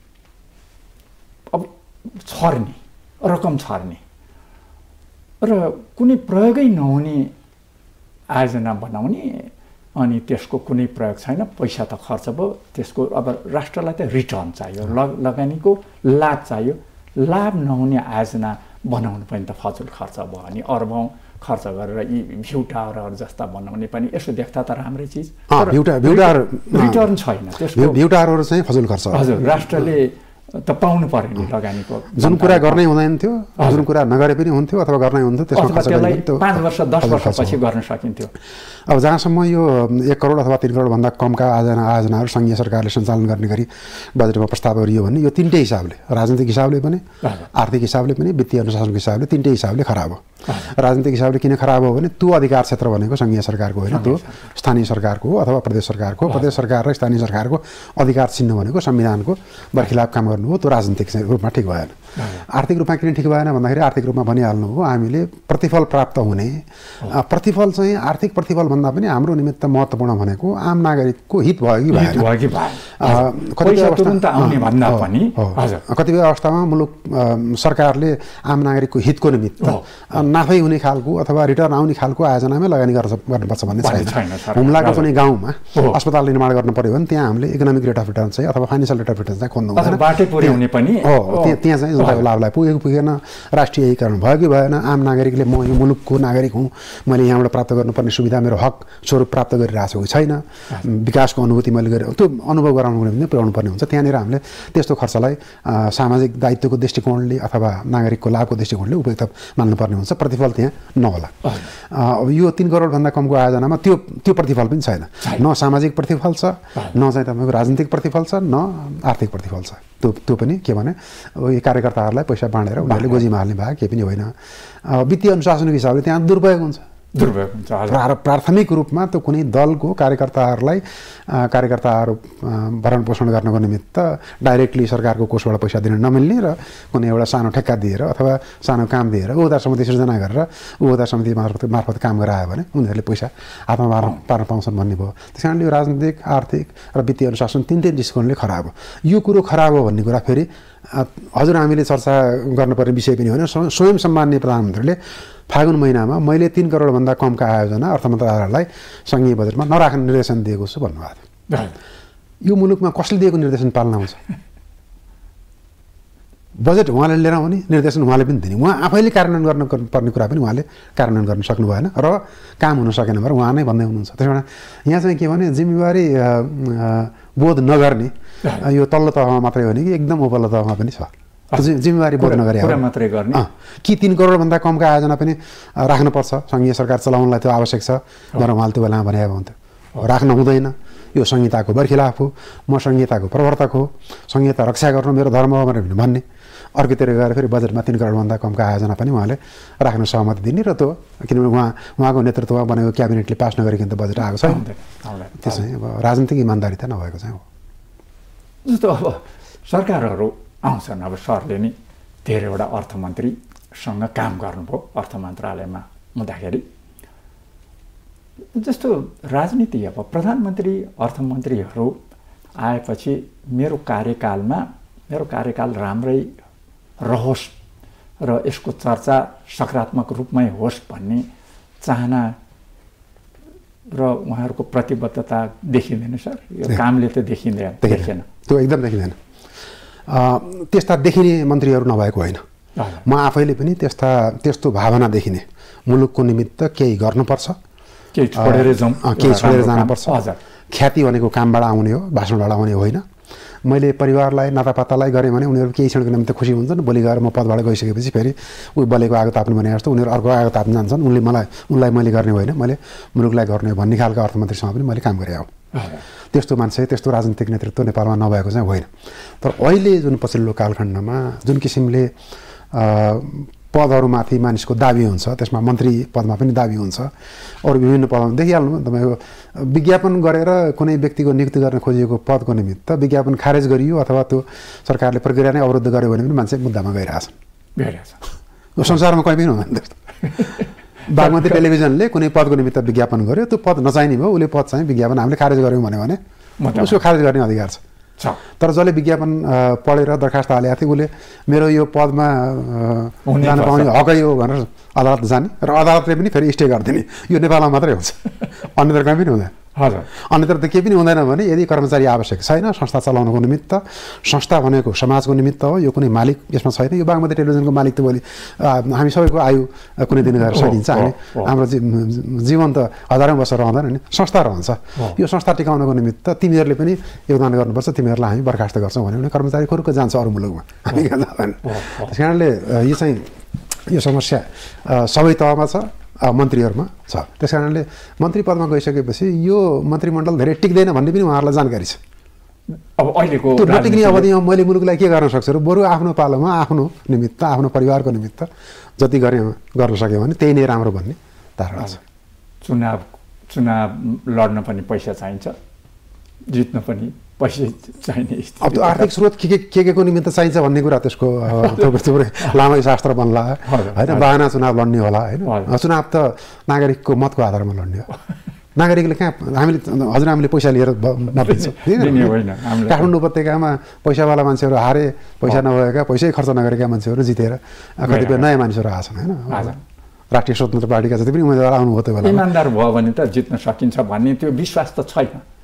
अब छर्ने रकम छर्ने र कुनै प्रयोगै नहुने आयोजना बनाउने अनि त्यसको कुनै प्रयोग छैन पैसा त खर्च भयो त्यसको अब राष्ट्रलाई त रिटर्न चाहियो लगानीको लाभ चाहियो लाभ नहुने आयोजना बनाउनु पनि त फजुल खर्च भयो अनि अर्बौँ खर्च गरेर यी भ्यू टावरहरू जस्ता बनाउने पनि यसो देख्दा त राम्रै चिज रिटर्न छैन त्यसको भ्यू टावरहरू चाहिँ फजुल खर्च हजुर राष्ट्रले त पाउनु पर्यो नि लगानीको जुन कुरा गर्नै हुँदैन थियो जुन कुरा नगरे पनि हुन्थ्यो अथवा गर्नै हुन्थ्यो त्यसमा खर्च त्यसलाई 5 वर्ष 10 वर्षपछि गर्न सकिन्थ्यो अब जहाँसम्म यो 1 करोड अथवा 3 करोड भन्दा कमका आयोजनाहरू सङ्घीय सरकारले सञ्चालन गर्ने गरी बजेटमा प्रस्ताव गरियो भने यो तीनटै हिसाबले राजनीतिक हिसाबले पनि आर्थिक हिसाबले पनि वित्तीय अनुशासनको हिसाबले तीनटै हिसाबले खराब हो राजनीतिक हिसाबले किन खराब हो भने त्यो अधिकार क्षेत्र भनेको सङ्घीय सरकारको होइन त्यो स्थानीय सरकारको हो अथवा प्रदेश सरकारको प्रदेश सरकार र स्थानीय सरकारको अधिकार छिन्न भनेको संविधानको बर्खिलाफ काम गर्नु हो त्यो राजनीतिक रूपमा ठिक भएन आर्थिक रूपमा किन ठिक भएन भन्दाखेरि आर्थिक रूपमा भनिहाल्नु हो हामीले प्रतिफल प्राप्त हुने प्रतिफल चाहिँ आर्थिक प्रतिफल भन्दा पनि हाम्रो निमित्त महत्त्वपूर्ण भनेको आम नागरिकको हित भयो कि कतिपय अवस्थामा मुलुक सरकारले आम नागरिकको हितको निमित्त नाफै हुने खालको अथवा रिटर्न आउने खालको आयोजनामै लगानी गर्नुपर्छ भन्ने छैन हुम्लाको कुनै गाउँमा अस्पताल निर्माण गर्नु पर्यो भने त्यहाँ हामीले इकोनोमिक रेट अफ रिटर्न चाहिँ अथवा फाइनेन्सियल रेट अफ रिटर्न चाहिँ खोज्नु बाटै पुर्याउने पनि त्यहाँ चाहिँ जनताको लाभलाई पुगेको पुगेन, राष्ट्रिय एकीकरण भयो कि भएन, आम नागरिकले म यो मुलुकको नागरिक हुँ, मैले यहाँबाट प्राप्त गर्नुपर्ने सुविधा मेरो हक स्वरूप प्राप्त गरिरहेको छु कि छैन, विकासको अनुभूति मैले गरेँ, त्यो अनुभव गराउनुको निम्ति पुर्याउनु पर्ने हुन्छ। त्यहाँनिर हामीले त्यस्तो खर्चलाई सामाजिक दायित्वको दृष्टिकोणले अथवा नागरिकको लाभको दृष्टिकोणले उपयुक्त मान्नुपर्ने हुन्छ, प्रतिफल त्यहाँ नहोला। अब यो 3 करोडभन्दा कमको आयोजनामा त्यो प्रतिफल पनि छैन, न सामाजिक प्रतिफल छ, न चाहिँ तपाईँको राजनीतिक प्रतिफल छ, न आर्थिक प्रतिफल छ। त्यो पनि के भने यो कार्यकर्ताहरूलाई पैसा बाँडेर उनीहरूले गोजी मार्ने भए केही पनि होइन। वित्तीय अनुशासनको हिसाबले त्यहाँ दुरुपयोग हुन्छ। प्राथमिक रूपमा त्यो कुनै दलको कार्यकर्ताहरू भरण पोषण गर्नको निमित्त डाइरेक्टली सरकारको कोषबाट पैसा दिन नमिल्ने र कुनै एउटा सानो ठेक्का दिएर अथवा सानो काम दिएर उपभोक्ता समिति सृजना गरेर उपभोक्ता समिति मार्फत काम गरायो भने उनीहरूले पैसा हातमा पार्न पाउँछन् भन्ने भयो। त्यस कारणले यो राजनीतिक, आर्थिक र वित्तीय अनुशासन तीन दृष्टिकोणले खराब हो। यो कुरो खराब हो भन्ने कुरा फेरि हजुर हामीले चर्चा गर्नुपर्ने विषय पनि होइन। स्वयं सम्माननीय प्रधानमन्त्रीले फागुन महिनामा मैले 3 करोडभन्दा कमका आयोजना अर्थ मन्त्रालयलाई सङ्घीय बजेटमा नराख्ने निर्देशन दिएको छु भन्नुभएको थियो। यो मुलुकमा कसले दिएको निर्देशन पालन आउँछ? बजेट उहाँले लिएर आउने, निर्देशन उहाँले पनि दिने, उहाँ आफैले कार्यान्वयन गर्नुपर्ने कुरा पनि उहाँले कार्यान्वयन गर्न सक्नु भएन र काम हुन सकेन भनेर उहाँ नै भन्दै हुनुहुन्छ। त्यस कारण यहाँ चाहिँ के भने जिम्मेवारी बोध नगर्ने यो तल्लो तहमा मात्रै हो नि कि एकदम उपल्लो तहमा पनि छ। जिम्मेवारी बोध नगरे मात्रै गर्ने कि 3 करोडभन्दा कमका आयोजना पनि राख्नुपर्छ, सङ्घीय सरकार चलाउनलाई त्यो आवश्यक छ भनेर उहाँले त्यो बेलामा भनेको हुन्थ्यो। राख्न हुँदैन, यो संहिताको बरखिलाफ हो, म संहिताको प्रवर्तक हो, संहिता रक्षा गर्नु मेरो धर्म हो भनेर भन्ने। अर्कोतिर गएर फेरि बजेटमा 3 करोडभन्दा कमका आयोजना पनि उहाँले राख्न सहमति दिने र त्यो किनभने उहाँको नेतृत्वमा बनेको क्याबिनेटले पास नगरिकन त बजेट आएको छैन। त्यसै अब राजनीतिक इमान्दारी त नभएको चाहिँ हो। जस्तो अब सरकारहरू आउँछन्, अब सरले नि धेरैवटा अर्थमन्त्रीसँग काम गर्नुभयो अर्थ मन्त्रालयमा हुँदाखेरि। जस्तो राजनीति अब प्रधानमन्त्री अर्थमन्त्रीहरू आएपछि मेरो कार्यकाल राम्रै रहोस् र यसको चर्चा सकारात्मक रूपमै होस् भन्ने चाहना र उहाँहरूको प्रतिबद्धता देखिँदैन सर? यो कामले त देखिँदैन। त्यो एकदम देखिँदैन। त्यस्ता देखिने मन्त्रीहरू नभएको होइन। म आफैले पनि त्यस्तो भावना देखिने, मुलुकको निमित्त केही गर्नुपर्छ, केही छोडेर जानुपर्छ। ख्याति भनेको कामबाट आउने हो, भाषणबाट आउने होइन। मैले परिवारलाई नातापातालाई गरेँ भने उनीहरू केही क्षणको निम्ति खुसी हुन्छन्, भोलि गएर म पदबाट गइसकेपछि फेरि ऊ बलेको आगो ताप्नु भने जस्तो उनीहरू अर्को आगो ताप्न जान्छन्। उनलाई मैले गर्ने होइन, मैले मुलुकलाई गर्ने भन्ने खालको अर्थमन्त्रीसँग पनि मैले काम गरेँ हो। त्यस्तो मान्छे, त्यस्तो राजनीतिक नेतृत्व नेपालमा नभएको चाहिँ होइन। तर अहिले जुन पछिल्लो कालखण्डमा जुन किसिमले पदहरूमाथि मानिसको दाबी हुन्छ, त्यसमा मन्त्री पदमा पनि दाबी हुन्छ, अरू विभिन्न पदमा देखिहाल्नु तपाईँको विज्ञापन गरेर कुनै व्यक्तिको नियुक्ति गर्न खोजिएको पदको निमित्त विज्ञापन खारेज गरियो अथवा त्यो सरकारले प्रक्रिया नै अवरुद्ध गर्यो भने पनि मान्छे मुद्दामा गइरहेछन्। यो संसारमा कहीँ पनि हुँदैन त्यस्तो। बागमती टेलिभिजनले कुनै पदको निमित्त विज्ञापन गर्यो, त्यो पद नचाहिने भयो, उसले पद चाहिँ विज्ञापन हामीले खारेज गऱ्यौँ भने उसको खारेज गर्ने अधिकार छ। तर जसले विज्ञापन पढेर दरखास्त हालेको थियो उसले मेरो यो पदमा जान पाउने हकै हो भनेर अदालत जाने र अदालतले पनि फेरि स्टे गरिदिने। यो नेपालमा मात्रै हुन्छ, अन्यत्र कहीँ पनि हुँदैन। अन्यत्र त केही पनि हुँदैन भने यदि कर्मचारी आवश्यक छैन संस्था चलाउनको निमित्त, संस्था भनेको समाजको निमित्त हो, यो कुनै मालिक यसमा छैन। यो बागमती टेलिभिजनको मालिक त भोलि हामी सबैको आयु कुनै दिन गएर सकिन्छ, हाम्रो जीवन त हजारौँ वर्ष रहँदैन नि, संस्था रहन्छ। यो संस्था टिकाउनको निमित्त तिमीहरूले पनि योगदान गर्नुपर्छ, तिमीहरूलाई हामी बर्खास्त गर्छौँ भने कर्मचारी खुरुक्क जान्छ अरू मुलुकमा, हामी कहाँ जाँदैन। त्यस कारणले यो समस्या सबै तहमा छ, मन्त्रीहरूमा छ। त्यस कारणले मन्त्री पदमा गइसकेपछि यो मन्त्रीमण्डल धेरै टिक्दैन भन्ने पनि उहाँहरूलाई जानकारी छ। अब अहिलेको त्यो नटिक्ने अवधिमा मैले मुलुकलाई के गर्न सक्छु र बरु आफ्नो पालोमा आफ्नो निमित्त, आफ्नो परिवारको निमित्त जति गर्न सक्यो भने त्यही नै राम्रो भन्ने धारणा छ। चुनाव लड्न पनि पैसा चाहिन्छ, जित्न पनि पैसा चाहिने। अब त्यो आर्थिक स्रोत के को निमित्त चाहिन्छ भन्ने कुरा त्यसको थुप्रै लामो शास्त्र बन्ला होइन। बाहना चुनाव लड्ने होला होइन। चुनाव त नागरिकको मतको आधारमा लड्ने हो। नागरिकले कहाँ हामीले पैसा लिएर नदिन्छौँ। काठमाडौँ उपत्यकामा पैसावाला मान्छेहरू हारे, पैसा नभएका, पैसै खर्च नगरेका मान्छेहरू जितेर कतिपय नयाँ मानिसहरू आएछन् होइन। राष्ट्रिय स्वतन्त्र पार्टीका जति पनि उम्मेदवार आउनुभयो त्यो बेला इमान्दार भयो भने त जित्न सकिन्छ भन्ने त्यो विश्वास त छैन।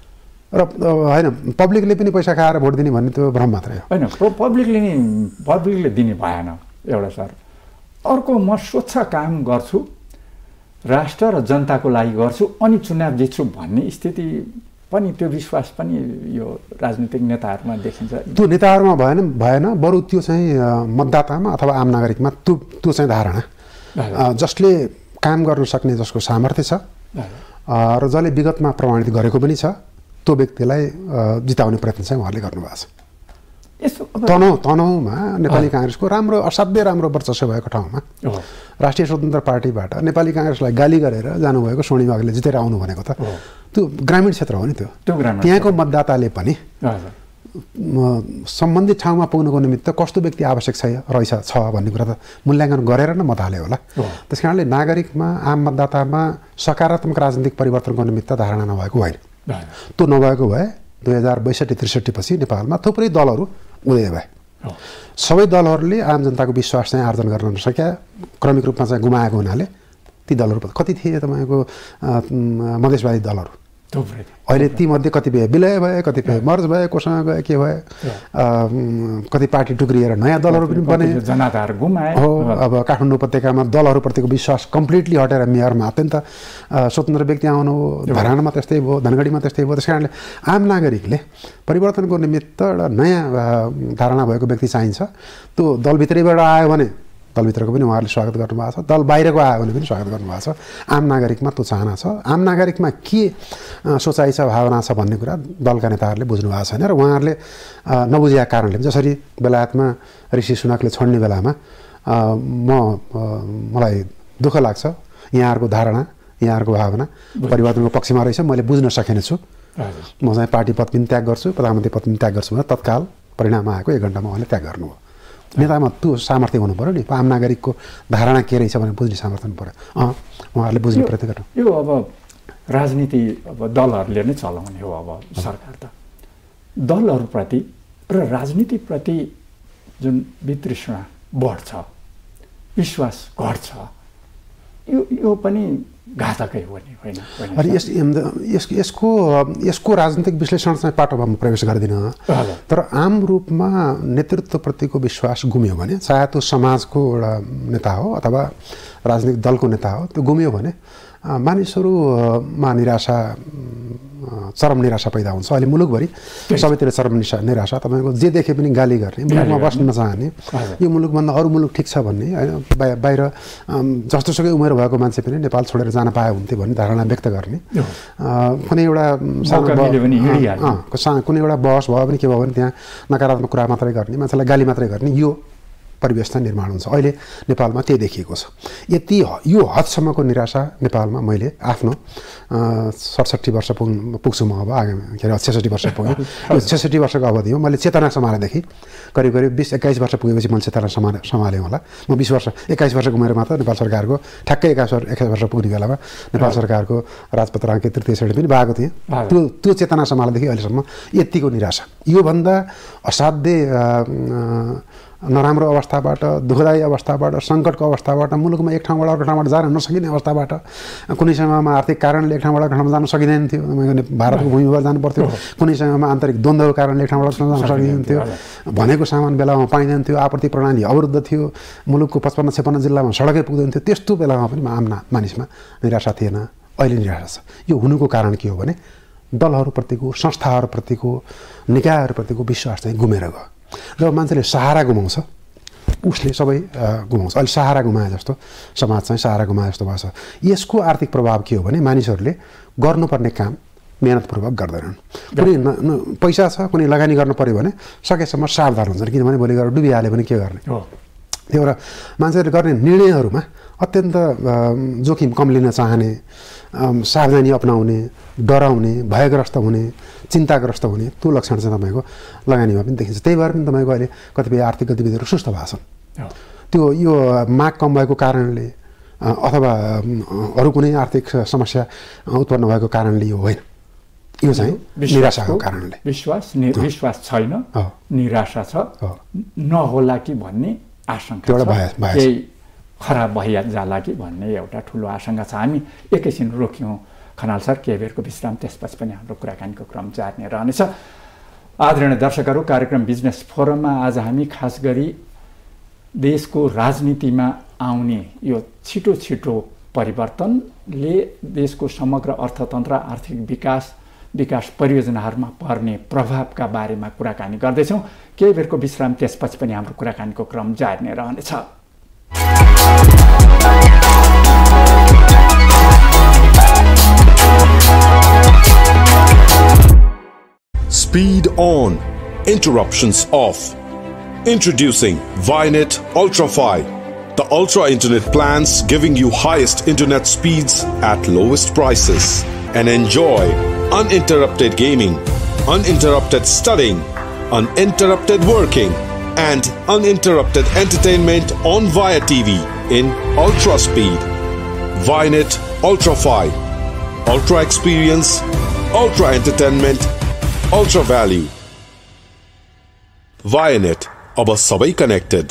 र होइन पब्लिकले पनि पैसा खाएर भोट दिने भन्ने त्यो भ्रम मात्रै हो। होइन पब्लिकले दिने भएन एउटा सर। अर्को म स्वच्छ काम गर्छु, राष्ट्र र जनताको लागि गर्छु अनि चुनाव जित्छु भन्ने स्थिति पनि, त्यो विश्वास पनि यो राजनीतिक नेताहरूमा देखिन्छ। त्यो नेताहरूमा भएन बरु त्यो चाहिँ मतदातामा अथवा आम नागरिकमा त्यो चाहिँ धारणा, जसले काम गर्न सक्ने, जसको सामर्थ्य छ र जसले विगतमा प्रमाणित गरेको पनि छ, त्यो व्यक्तिलाई जिताउने प्रयत्न चाहिँ उहाँले गर्नुभएको छ। तनहुमा नेपाली काङ्ग्रेसको राम्रो, असाध्यै राम्रो वर्चस्व भएको ठाउँमा राष्ट्रिय स्वतन्त्र पार्टीबाट नेपाली काङ्ग्रेसलाई गाली गरेर जानुभएको सोनी वाग्ले जितेर आउनु भनेको त त्यो ग्रामीण क्षेत्र हो नि। त्यो त्यहाँको मतदाताले पनि सम्बन्धित ठाउँमा पुग्नुको निमित्त कस्तो व्यक्ति आवश्यक छ भन्ने कुरा त मूल्याङ्कन गरेर नै मत हाल्यो होला। त्यस कारणले नागरिकमा, आम मतदातामा सकारात्मक राजनीतिक परिवर्तनको निमित्त धारणा नभएको होइन। त्यो नभएको भए 2062-63 पछि नेपालमा थुप्रै दलहरू उदय भए। सबै दलहरूले आम जनताको विश्वास चाहिँ आर्जन गर्न नसक्या, क्रमिक रूपमा चाहिँ गुमाएको हुनाले ती दलहरू कति थिए तपाईँको मधेसवादी दलहरू, अहिले तीमध्ये कतिपय विलय भए, कतिपय मर्ज भए, कोसँग गए, के भए, कति पार्टी टुक्रिएर नयाँ दलहरू पनि बने, जनताहरू गुमाए हो। अब काठमाडौँ उपत्यकामा दलहरूप्रतिको विश्वास कम्प्लिटली हटेर मेयरमा अत्यन्त स्वतन्त्र व्यक्ति आउनु हो, धरानमा त्यस्तै भयो, धनगढीमा त्यस्तै भयो। त्यस कारणले आम नागरिकले परिवर्तनको निमित्त एउटा नयाँ धारणा भएको व्यक्ति चाहिन्छ। त्यो दलभित्रैबाट आयो भने दलभित्रको पनि उहाँहरूले स्वागत गर्नुभएको छ, दल बाहिरको आयो भने पनि स्वागत गर्नुभएको छ। आम नागरिकमा त्यो चाहना छ। आम नागरिकमा के सोचाइ छ, भावना छ भन्ने कुरा दलका नेताहरूले बुझ्नु भएको छैन र उहाँहरूले नबुझेका कारणले, जसरी बेलायतमा ऋषि सुनाकले छोड्ने बेलामा मलाई दुःख लाग्छ, यहाँहरूको धारणा, यहाँहरूको भावना परिवर्तनको पक्षमा रहेछ, मैले बुझ्न सकेनछु, म चाहिँ पार्टी पद पनि त्याग गर्छु, प्रधानमन्त्री पद पनि त्याग गर्छु भनेर तत्काल परिणाम आएको 1 घण्टामा उहाँले त्याग गर्नुभयो। नेतामा त्यो सामर्थ्य हुनु पऱ्यो नि, आम नागरिकको धारणा के रहेछ भने बुझ्ने सामर्थ्य हुनु पऱ्यो। उहाँहरूले बुझ्ने प्रयत्न गर्नु। यो अब राजनीति अब दलहरूले नै चलाउने हो। अब सरकार त दलहरूप्रति र राजनीतिप्रति जुन वितृष्णा बढ्छ, विश्वास घट्छ, यो पनि घातकै हो नि, होइन? अनि यसको राजनीतिक विश्लेषण चाहिँ पाटोमा प्रवेश गर्दिनँ, तर आम रूपमा नेतृत्वप्रतिको विश्वास गुम्यो भने, चाहे त्यो समाजको एउटा नेता हो अथवा राजनीतिक दलको नेता हो, त्यो गुम्यो भने मानिसहरूमा निराशा, चरम निराशा पैदा हुन्छ। अहिले मुलुकभरि सबैतिर चरम निराशा, तपाईँको जे देखे पनि गाली गर्ने, मुलुकमा बस्न नचाहने, यो मुलुकभन्दा अरू मुलुक ठिक छ भन्ने, होइन, बाहिर जस्तोसुकै उमेर भएको मान्छे पनि नेपाल छोडेर जान पाए हुन्थ्यो भन्ने धारणा व्यक्त गर्ने, कुनै एउटा कुनै एउटा बहस भयो भने के भयो भने त्यहाँ नकारात्मक कुरा मात्रै गर्ने, मान्छेलाई गाली मात्रै गर्ने, यो परिवेश निर्माण हुन्छ। अहिले नेपालमा त्यही देखिएको छ। यो हदसम्मको निराशा नेपालमा मैले आफ्नो 67 वर्ष पुग्छु म अब, के अरे 66 वर्ष पुगेँ। यो 66 वर्षको अवधिमा मैले चेतना सम्हालेदेखि करिब 20-21 वर्ष पुगेपछि मैले चेतना सम्हालेँ होला। म 20 वर्ष 21 वर्षको उमेरमा त नेपाल सरकारको ठ्याक्कै 21 वर्ष पुग्ने बेलामा नेपाल सरकारको राजपत्र अङ्क 3 श्रेणी पनि भएको थिएँ। त्यो चेतना सम्हालेदेखि अहिलेसम्म यतिको निराशा, योभन्दा असाध्यै नराम्रो अवस्थाबाट, दुःखदायी अवस्थाबाट, सङ्कटको अवस्थाबाट, मुलुकमा एक ठाउँबाट अर्को ठाउँबाट जान नसकिने अवस्थाबाट, कुनै समयमा आर्थिक कारणले एक ठाउँबाट अर्को ठाउँमा जान सकिँदैन थियो, भारतको भूमिबाट जानु पर्थ्यो, कुनै समयमा आन्तरिक द्वन्द्वको कारणले एक ठाउँबाट जान सकिँदैन थियो, भनेको सामान बेलामा पाइँदैन थियो, आपूर्ति प्रणाली अवरुद्ध थियो, मुलुकको 55-56 जिल्लामा सडकै पुग्दैन थियो, त्यस्तो बेलामा पनि आम मानिसमा निराशा थिएन। अहिले निराशा छ। यो हुनुको कारण के हो भने दलहरूप्रतिको, संस्थाहरूप्रतिको, निकायहरूप्रतिको विश्वास चाहिँ गुमेर गयो। जब मान्छेले सहारा गुमाउँछ, उसले सबै गुमाउँछ। अहिले सहारा गुमाए जस्तो समाज चाहिँ सहारा गुमाए जस्तो भएको छ। यसको आर्थिक प्रभाव के हो भने मानिसहरूले गर्नुपर्ने काम मेहनतपूर्वक गर्दैनन्। कुनै पैसा छ, कुनै लगानी गर्नु पऱ्यो भने सकेसम्म सावधान हुन्छन्, किनभने भोलि गएर डुबिहाल्यो भने के गर्ने। त्यही भएर मान्छेहरूले गर्ने निर्णयहरूमा अत्यन्त जोखिम कम लिन चाहने, सावधानी अपनाउने, डराउने, भयग्रस्त हुने, चिन्ताग्रस्त हुने, त्यो लक्षण चाहिँ तपाईँको लगानीमा पनि देखिन्छ। त्यही भएर पनि तपाईँको अहिले कतिपय आर्थिक गतिविधिहरू सुस्त भएको छन्। त्यो यो माग कम भएको कारणले अथवा अरू कुनै आर्थिक समस्या उत्पन्न भएको कारणले यो होइन, यो चाहिँ निराशाको कारणले। विश्वास छैन, निराशा छ, नहोला कि भन्ने आशंका छ, केही खराब भइजाला कि भन्ने एउटा ठुलो आशंका छ। हामी एकैछिन रोक्यौँ, खनाल सर केही बेरको विश्राम, त्यसपछि पनि हाम्रो कुराकानीको क्रम जारी नै रहनेछ। आदरणीय दर्शकहरू, कार्यक्रम बिजनेस फोरममा आज हामी खास गरी देशको राजनीतिमा आउने यो छिटो छिटो परिवर्तनले देशको समग्र अर्थतन्त्र, आर्थिक विकास परियोजनाहरूमा पर्ने प्रभावका बारेमा कुराकानी गर्दैछौँ। केही बेरको विश्राम, त्यसपछि पनि हाम्रो कुराकानीको क्रम जारी नै रहनेछ। Speed on, interruptions off. Introducing Vynet Ultra-Fi, the ultra internet plans giving you highest internet speeds at lowest prices. And enjoy uninterrupted gaming, uninterrupted studying, uninterrupted working, and uninterrupted entertainment on Via TV in ultra speed. Vynet Ultra-Fi, ultra experience, ultra entertainment, ultra value. Vynet, अब सबै connected.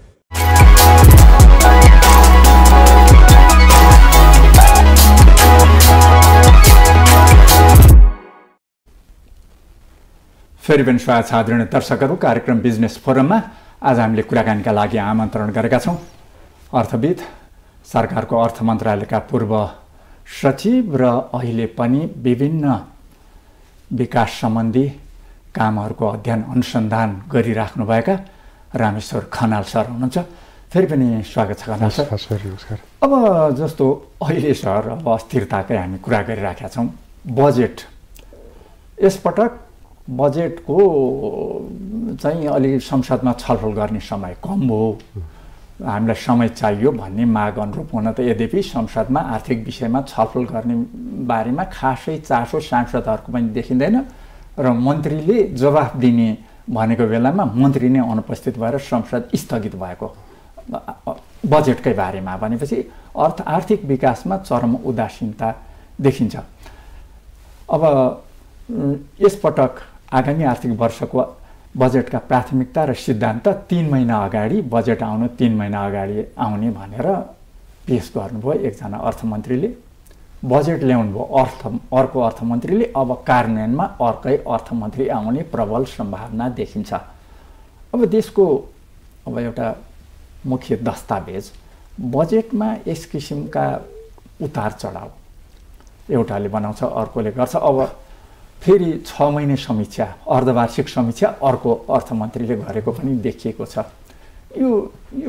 फेरि पनि स्वागत छ आदरणीय दर्शकहरू। कार्यक्रम business फोरममा आज हामीले कुराकानीका लागि आमन्त्रण गरेका छौँ अर्थविद, सरकारको अर्थ मन्त्रालयका पूर्व सचिव र अहिले पनि विभिन्न विकास सम्बन्धी कामहरूको अध्ययन अनुसन्धान गरिराख्नुभएका रामेश्वर खनाल सर हुनुहुन्छ। फेरि पनि स्वागत छ खनाल सर। नमस्कार। अब जस्तो अहिले सर अब अस्थिरताकै हामी कुरा गरिराखेका छौँ, बजेट। यसपटक बजेटको चाहिँ अलि संसदमा छलफल गर्ने समय कम भयो, हामीलाई समय चाहियो भन्ने माग अनुरूप हुन त यद्यपि संसदमा आर्थिक विषयमा छलफल गर्ने बारेमा खासै चासो सांसदहरूको पनि देखिँदैन र मन्त्रीले जवाफ दिने भनेको बेलामा मन्त्री नै अनुपस्थित भएर संसद स्थगित भएको बजेटकै बारेमा भनेपछि आर्थिक विकासमा चरम उदासीनता देखिन्छ। अब यसपटक आगामी आर्थिक वर्षको बजेटका प्राथमिकता र सिद्धान्त 3 महिना अगाडि बजेट आउनु 3 महिना अगाडि आउने भनेर पेश गर्नुभयो एकजना अर्थमन्त्रीले। बजेट ल्याउनुभयो अर्को अर्थमन्त्रीले, अब कार्यान्वयनमा अर्कै अर्थमन्त्री आउने प्रबल सम्भावना देखिन्छ। अब देशको अब एउटा मुख्य दस्तावेज बजेटमा यस किसिमका उतार चढाव एउटाले बनाउँछ, अर्कोले गर्छ। अब फेरि 6 महिने समीक्षा, अर्धवार्षिक समीक्षा अर्को अर्थमन्त्रीले गरेको पनि देखिएको छ। यो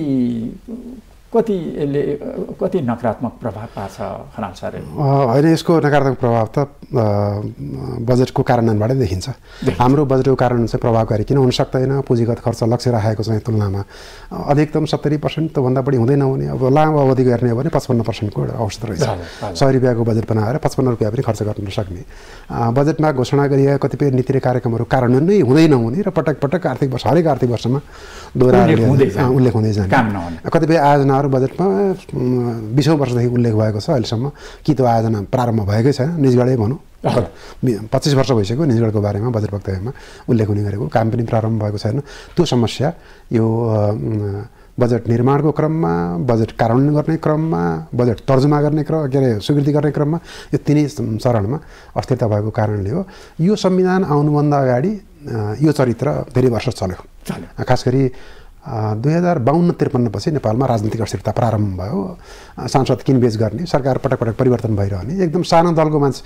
कति नकारात्मक प्रभाव पार्छ खनाल सर? होइन, यसको नकारात्मक प्रभाव त बजेटको कार्यान्वयनबाटै देखिन्छ। हाम्रो बजेटको कार्यान्वयन चाहिँ प्रभावकारी किन हुन सक्दैन? पुँजीगत खर्च लक्ष्य राखेको चाहिँ तुलनामा अधिकतम 70% त्योभन्दा बढी हुँदैन हुने। अब लामो अवधि गर्ने हो भने 55% को औसत रहेछ। 100 रुपियाँको बजेट बनाएर 55 रुपियाँ पनि खर्च गर्न सक्ने। बजेटमा घोषणा गरिएका कतिपय नीति र कार्यक्रमहरू कार्यान्वयन नै हुँदै नहुने र पटक पटक हरेक आर्थिक वर्षमा दोहोऱ्याएर उल्लेख हुँदै जाने। कतिपय आयोजनाहरू बजेटमा 20औं वर्षदेखि उल्लेख भएको छ, अहिलेसम्म कि त्यो आयोजना प्रारम्भ भएकै छैन। निजगढै भनौँ 25 वर्ष भइसक्यो निजगढको बारेमा बजेट वक्तव्यमा उल्लेख हुने गरेको, काम पनि प्रारम्भ भएको छैन। त्यो समस्या यो बजेट निर्माणको क्रममा, बजेट कार्यान्वयन गर्ने क्रममा, बजेट तर्जुमा गर्ने स्वीकृति गर्ने क्रममा यो तिनै चरणमा अस्थिरता भएको कारणले हो। यो संविधान आउनुभन्दा अगाडि यो चरित्र धेरै वर्ष चल्यो। खास गरी 2052-53 पछि नेपालमा राजनीतिक अस्थिरता प्रारम्भ भयो। सांसद किनबेच गर्ने, सरकार पटक पटक परिवर्तन भइरहने, एकदम सानो दलको मान्छे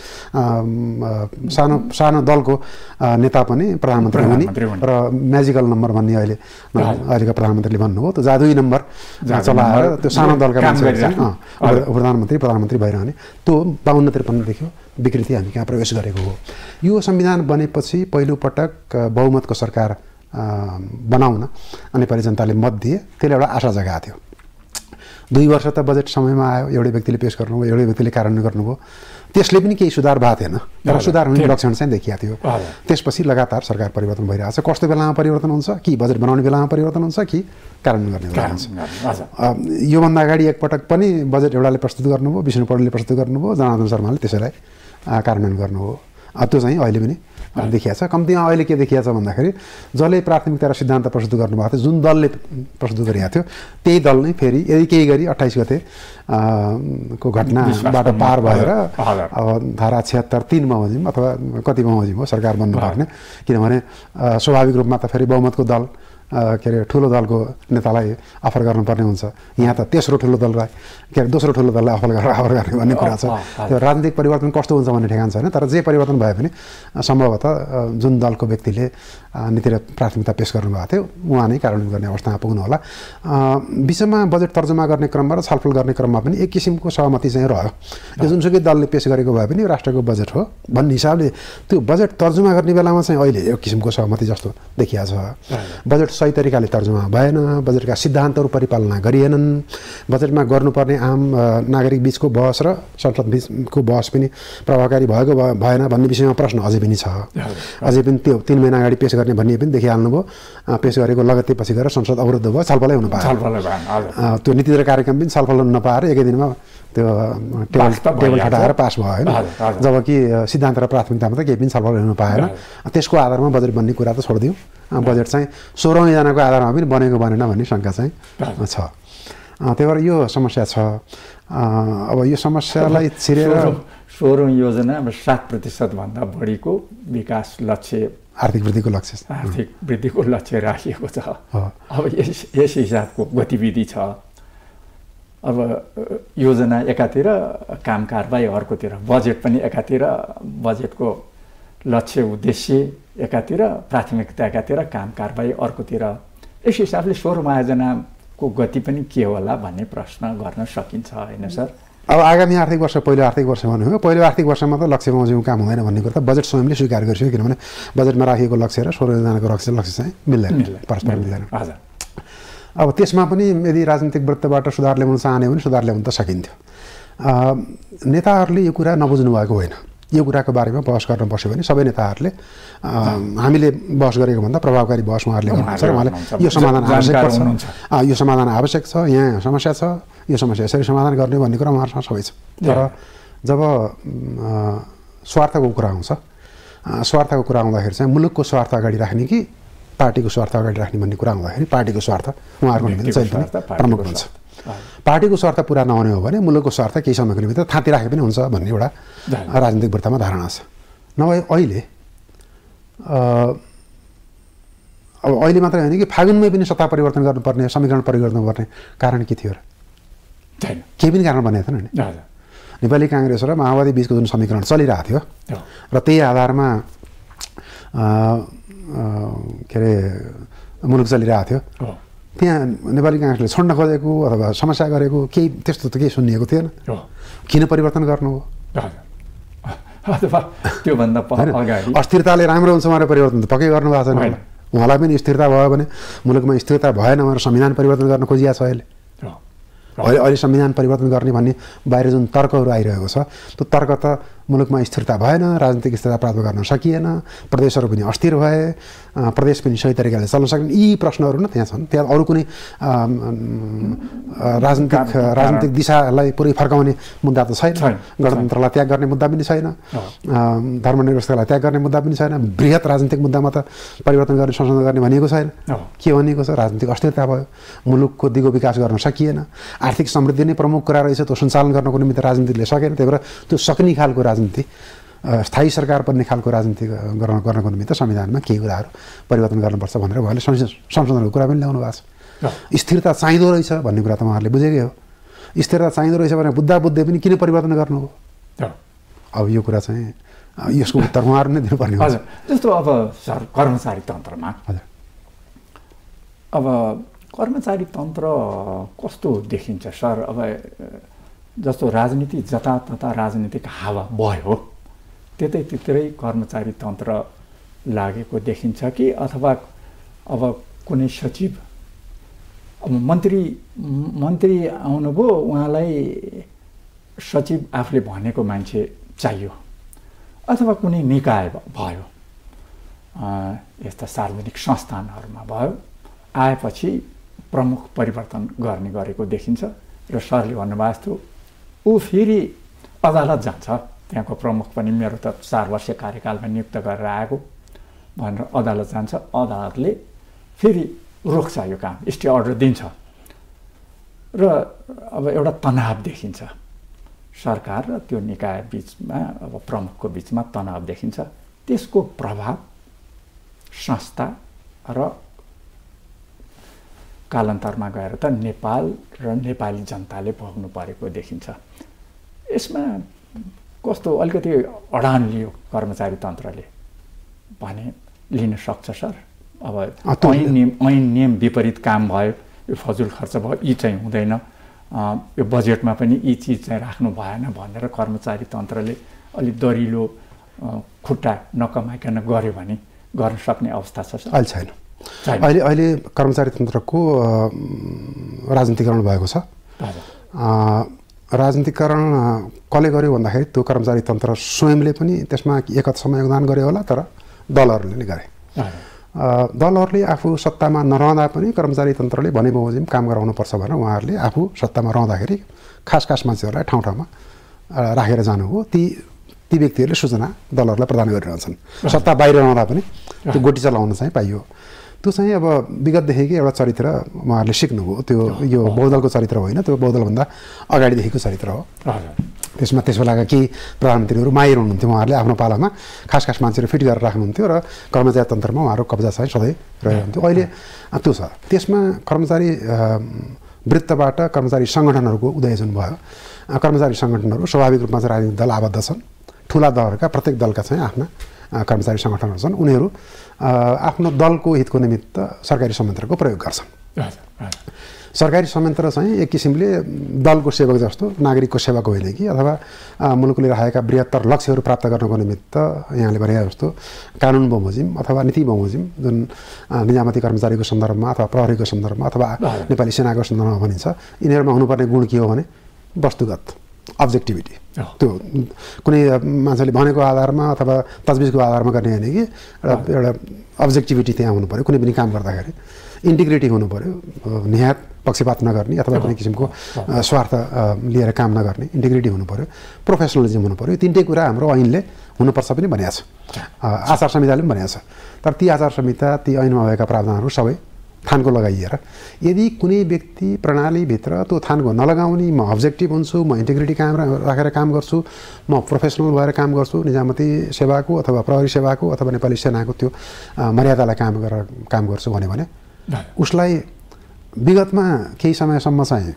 सानो दलको नेता पनि प्रधानमन्त्री हुने र म्याजिकल नम्बर भन्ने अहिलेका प्रधानमन्त्रीले भन्नुभयो, त्यो जादुई नम्बर चलाएर त्यो सानो दलका मान्छेहरू प्रधानमन्त्री भइरहने, त्यो 52-53 देखि विकृति हामी कहाँ प्रवेश गरेको हो। यो संविधान बनेपछि पहिलोपटक बहुमतको सरकार बनाउन नेपाली जनताले मत दिए, त्यसले एउटा आशा जगाएको थियो। 2 वर्ष त बजेट समयमा आयो, एउटै व्यक्तिले पेश गर्नुभयो, एउटै व्यक्तिले कार्यान्वयन गर्नुभयो, त्यसले पनि केही सुधार भएको थिएन, तर सुधार हुने लक्षण चाहिँ देखिएको थियो। त्यसपछि लगातार सरकार परिवर्तन भइरहेछ। कस्तो बेलामा परिवर्तन हुन्छ, कि बजेट बनाउने बेलामा परिवर्तन हुन्छ, कि कार्यान्वयन गर्ने बेलामा हुन्छ। योभन्दा अगाडि एकपटक पनि बजेट एउटाले प्रस्तुत गर्नुभयो, विष्णु पौडेलले प्रस्तुत गर्नुभयो, जनार्दन शर्माले त्यसैलाई कार्यान्वयन गर्नुभयो। त्यो चाहिँ अहिले पनि देखिएको छ। कम्तीमा अहिले के देखिएको छ भन्दाखेरि जसले प्राथमिकता र सिद्धान्त प्रस्तुत गर्नुभएको थियो, जुन दलले प्रस्तुत गरिएको थियो त्यही दल नै फेरि यदि केही गरी 28 गते को घटनाबाट पार भएर अब धारा 76(3) बमोजिम अथवा कति बमोजिम हो सरकार बन्नुपर्ने, किनभने स्वाभाविक रूपमा त फेरि बहुमतको दल के अरे ठुलो दलको नेतालाई अफर गर्नुपर्ने हुन्छ। यहाँ त तेस्रो ठुलो दललाई के अरे दोस्रो ठुलो दललाई अफर गर्ने भन्ने कुरा छ। त्यो राजनीतिक परिवर्तन कस्तो हुन्छ भन्ने ठेगान छैन, तर जे परिवर्तन भए पनि सम्भवतः जुन दलको व्यक्तिले नीति र प्राथमिकता पेश गर्नुभएको थियो उहाँ नै कार्यान्वयन गर्ने अवस्थामा पुग्नु होला। विषयमा बजेट तर्जुमा गर्ने क्रममा र छलफल गर्ने क्रममा पनि एक किसिमको सहमति चाहिँ रह्यो। यो जुनसुकै दलले पेश गरेको भए पनि राष्ट्रको बजेट हो भन्ने हिसाबले त्यो बजेट तर्जुमा गर्ने बेलामा चाहिँ अहिले एक किसिमको सहमति जस्तो देखिएको छ। बजेट सही तरिकाले तर्जुमा भएन, बजेटका सिद्धान्तहरू परिपालना गरिएनन्, बजेटमा गर्नुपर्ने आम नागरिक बीचको बहस र संसद बीचको बहस पनि प्रभावकारी भएको भएन भन्ने विषयमा प्रश्न अझै पनि छ। अझै पनि त्यो 3 महिना अगाडि पेश गर्ने भन्ने पनि देखिहाल्नुभयो। पेश गरेको लगत्तै पछि गएर संसद अवरुद्ध भयो, छलफलै हुन पाएन। त्यो नीति र कार्यक्रम पनि छलफल हुन नपाएर एकै दिनमा त्यो टेबल हटाएर पास भयो होइन। जबकि सिद्धान्त र प्राथमिकतामा त केही पनि छलफल हुन पाएन। त्यसको आधारमा बजेट बन्ने कुरा त छोडिदिउँ, बजेट चाहिँ 16औं जनाको आधारमा पनि बनेको बनेन भन्ने शङ्का चाहिँ छ। त्यही भएर यो समस्या छ। अब यो समस्यालाई छिरेर 16औं योजना 7% भन्दा बढीको विकास लक्ष्य, आर्थिक वृद्धिको लक्ष्य राखिएको छ। अब यस हिसाबको गतिविधि छ। अब योजना एकातिर, काम कारबाही अर्कोतिर, बजेट पनि एकातिर, बजेटको लक्ष्य उद्देश्य एकातिर, प्राथमिकता एकातिर, काम कारबाही अर्कोतिर। यस हिसाबले 16औं आयोजनाको गति पनि के होला भन्ने प्रश्न गर्न सकिन्छ होइन सर? अब आगामी आर्थिक वर्ष, पहिलो आर्थिक वर्ष भन्नुभयो, पहिलो आर्थिक वर्षमा त लक्ष्य बमोजिम काम हुँदैन भन्ने कुरा त बजेट स्वयंले स्वीकार गरिसक्यो। किनभने बजेटमा राखिएको लक्ष्य र 16औं योजनाको लक्ष्य चाहिँ मिल्दैन, परस्पर मिल्दैन। अब त्यसमा पनि यदि राजनीतिक वृत्तबाट सुधार ल्याउन चाहने भने सुधार ल्याउन त सकिन्थ्यो। नेताहरूले यो कुरा नबुझ्नु भएको होइन। यो कुराको बारेमा बहस गर्न बस्यो भने सबै नेताहरूले हामीले बहस गरेको भन्दा प्रभावकारी बहस उहाँहरूले गर्नुहुन्छ र उहाँले यो समाधान आवश्यक पर्छ, यो समाधान आवश्यक छ, यहाँ समस्या छ, यो समस्या यसरी समाधान गर्ने भन्ने कुरा उहाँहरूसँग सबै छ। तर जब स्वार्थको कुरा आउँछ, स्वार्थको कुरा आउँदाखेरि चाहिँ मुलुकको स्वार्थ अगाडि राख्ने कि पार्टीको स्वार्थ अगाडि राख्ने भन्ने कुरा आउँदाखेरि पार्टीको स्वार्थ उहाँहरूको निम्ति चाहिँ पनि प्रमुख हुन्छ। पार्टीको स्वार्थ पुरा नहुने हो भने मुलुकको स्वार्थ केही समयको निमित्त थाँती राखे पनि हुन्छ भन्ने एउटा राजनीतिक वृत्तमा धारणा छ। नभए अहिले अब अहिले मात्रै होइन कि फागुनमै पनि सत्ता परिवर्तन गर्नुपर्ने, समीकरण परिवर्तन गर्ने कारण के थियो र? केही पनि कारण बनेको थिएन नि। नेपाली काङ्ग्रेस र माओवादी बीचको जुन समीकरण चलिरहेको थियो र त्यही आधारमा के अरे मुलुक चलिरहेको थियो, त्यहाँ नेपाली काङ्ग्रेसले छोड्न खोजेको अथवा समस्या गरेको केही त्यस्तो त केही सुनिएको थिएन। किन परिवर्तन गर्नु हो? त्योभन्दा अगाडि अस्थिरताले राम्रो हुन्छ भनेर परिवर्तन त पक्कै गर्नुभएको छैन। उहाँलाई पनि स्थिरता भयो भने, मुलुकमा स्थिरता भएन भनेर संविधान परिवर्तन गर्न खोजिएको छ अहिले। अहिले संविधान परिवर्तन गर्ने भन्ने बाहिर जुन तर्कहरू आइरहेको छ त्यो तर्क त मुलुकमा स्थिरता भएन, राजनीतिक स्थिरता प्राप्त गर्न सकिएन, प्रदेशहरू पनि अस्थिर भए, प्रदेश पनि सही तरिकाले चल्न सक्ने, यी प्रश्नहरू न त्यहाँ छन्। त्यहाँ अरू कुनै राजनीतिक दिशालाई पुरै फर्काउने मुद्दा त छैन, गणतन्त्रलाई त्याग गर्ने मुद्दा पनि छैन, धर्मनिरपेक्षतालाई त्याग गर्ने मुद्दा पनि छैन, बृहत राजनीतिक मुद्दामा त परिवर्तन गर्ने, संशोधन गर्ने भनिएको छैन। के भनिएको छ? राजनीतिक अस्थिरता भयो, मुलुकको दिगो विकास गर्न सकिएन, आर्थिक समृद्धि नै प्रमुख कुरा रहेछ, त्यो सञ्चालन गर्नको निमित्त राजनीतिले सकेन। त्यही भएर त्यो सक्ने खालको राजनीति, स्थायी सरकार बन्ने खालको राजनीति गर्नको निमित्त संविधानमा केही कुराहरू परिवर्तन गर्नुपर्छ भनेर उहाँले संशोधनको कुरा पनि ल्याउनु भएको छ। स्थिरता चाहिँदो रहेछ भन्ने कुरा त उहाँहरूले बुझेकै हो। स्थिरता चाहिँदो रहेछ भने बुझ्दै पनि किन परिवर्तन गर्नु हो? अब यो कुरा चाहिँ यसको उत्तर उहाँहरू नै दिनुपर्ने हो। जस्तो अब कर्मचारी तन्त्रमा, अब कर्मचारी तन्त्र कस्तो देखिन्छ सर? अब जस्तो राजनीति जतातता राजनीतिक हावा भयो त्यतै कर्मचारी तन्त्र लागेको देखिन्छ कि अथवा अब कुनै सचिव, अब मन्त्री आउनुभयो, उहाँलाई सचिव आफूले भनेको मान्छे चाहियो, अथवा कुनै निकाय भयो, यस्ता सार्वजनिक संस्थानहरूमा भयो, आएपछि प्रमुख परिवर्तन गर्ने गरेको देखिन्छ। र सरले भन्नुभएको जस्तो ऊ फेरि अदालत जान्छ, त्यहाँको प्रमुख पनि मेरो त 4 वर्ष कार्यकालमा नियुक्त गरेर आएको भनेर अदालत जान्छ। अदालतले फेरि रोक्छ, यो काम स्टे अर्डर दिन्छ र अब एउटा तनाव देखिन्छ सरकार र त्यो निकाय बिचमा, अब प्रमुखको बिचमा तनाव देखिन्छ। त्यसको प्रभाव संस्था र कालान्तरमा गएर त नेपाल र नेपाली जनताले भोग्नु परेको देखिन्छ। यसमा कस्तो अलिकति अडान लियो कर्मचारी तन्त्रले भने लिन सक्छ सर? अब ऐन नियम विपरीत काम भयो, यो फजुल खर्च भयो, यी चाहिँ हुँदैन, यो बजेटमा पनि यी चिज चाहिँ राख्नु भएन भनेर कर्मचारी तन्त्रले अलिक दरिलो खुट्टा नकमाइकन गर्यो भने गर्न सक्ने अवस्था छ सर? अहिले छैन। अहिले कर्मचारी तन्त्रको राजनीतिकरण भएको छ। राजनीतिकरण कसले गर्यो भन्दाखेरि त्यो कर्मचारी तन्त्र स्वयंले पनि त्यसमा एक हदसम्म योगदान गर्यो होला, तर दलहरूले नै गरे। दलहरूले आफू सत्तामा नरहँदा पनि कर्मचारी तन्त्रले भने बमोजिम काम गराउनुपर्छ भनेर उहाँहरूले आफू सत्तामा रहँदाखेरि खास मान्छेहरूलाई ठाउँ ठाउँमा राखेर जानु हो। ती व्यक्तिहरूले सूचना दलहरूलाई प्रदान गरिरहन्छन्। सत्ता बाहिर रहँदा पनि त्यो गोटी चलाउन चाहिँ पाइयो। त्यो चाहिँ अब विगतदेखिकै एउटा चरित्र उहाँहरूले सिक्नुभयो। त्यो यो बहुदलको चरित्र होइन, त्यो बहुदलभन्दा अगाडिदेखिको चरित्र हो। त्यसमा त्यस बेलाका केही प्रधानमन्त्रीहरू माहिर हुनुहुन्थ्यो, उहाँहरूले आफ्नो पालामा खास मान्छेहरू फिट गरेर राख्नुहुन्थ्यो र कर्मचारी तन्त्रमा उहाँहरूको कब्जा चाहिँ सधैँ रहिरहन्थ्यो। अहिले त्यो छ। त्यसमा कर्मचारी वृत्तबाट कर्मचारी सङ्गठनहरूको उदय जुन भयो, कर्मचारी सङ्गठनहरू स्वाभाविक रूपमा चाहिँ राजनीतिक दल आबद्ध छन्। ठुला दलहरूका प्रत्येक दलका चाहिँ आफ्ना कर्मचारी सङ्गठनहरू छन्। उनीहरू आफ्नो दलको हितको निमित्त सरकारी संयन्त्रको प्रयोग गर्छन्। सरकारी संयन्त्र चाहिँ एक किसिमले दलको सेवक जस्तो, नागरिकको सेवक होइन कि, अथवा मुलुकले राखेका बृहत्तर लक्ष्यहरू प्राप्त गर्नको निमित्त यहाँले भने जस्तो कानुन बमोजिम अथवा नीति बमोजिम जुन निजामती कर्मचारीको सन्दर्भमा अथवा प्रहरीको सन्दर्भमा अथवा नेपाली सेनाको सन्दर्भमा भनिन्छ, यिनीहरूमा हुनुपर्ने गुण के हो भने वस्तुगत अब्जेक्टिभिटी। त्यो कुनै मान्छेले भनेको आधारमा अथवा तजबिजको आधारमा गर्ने होइन कि, एउटा अब्जेक्टिभिटी त्यहाँ हुनु पऱ्यो। कुनै पनि काम गर्दाखेरि इन्टिग्रिटी हुनु पऱ्यो, निहात पक्षपात नगर्ने अथवा कुनै किसिमको स्वार्थ लिएर काम नगर्ने, इन्टिग्रिटी हुनु पऱ्यो, प्रोफेसनलिजम हुनु पऱ्यो। तिनटै कुरा हाम्रो ऐनले हुनुपर्छ पनि भनेको छ, आचार संहिताले पनि भनेको छ। तर ती आचार संहिता, ती ऐनमा भएका प्रावधानहरू सबै थानको लगाइएर यदि कुनै व्यक्ति प्रणालीभित्र त्यो थानको नलगाउने, म अब्जेक्टिभ हुन्छु, म इन्टिग्रिटी काम राखेर काम गर्छु, म प्रोफेसनल भएर काम गर्छु, निजामती सेवाको अथवा प्रहरी सेवाको अथवा नेपाली सेनाको त्यो मर्यादालाई काम गर्छु भने उसलाई विगतमा केही समयसम्म चाहिँ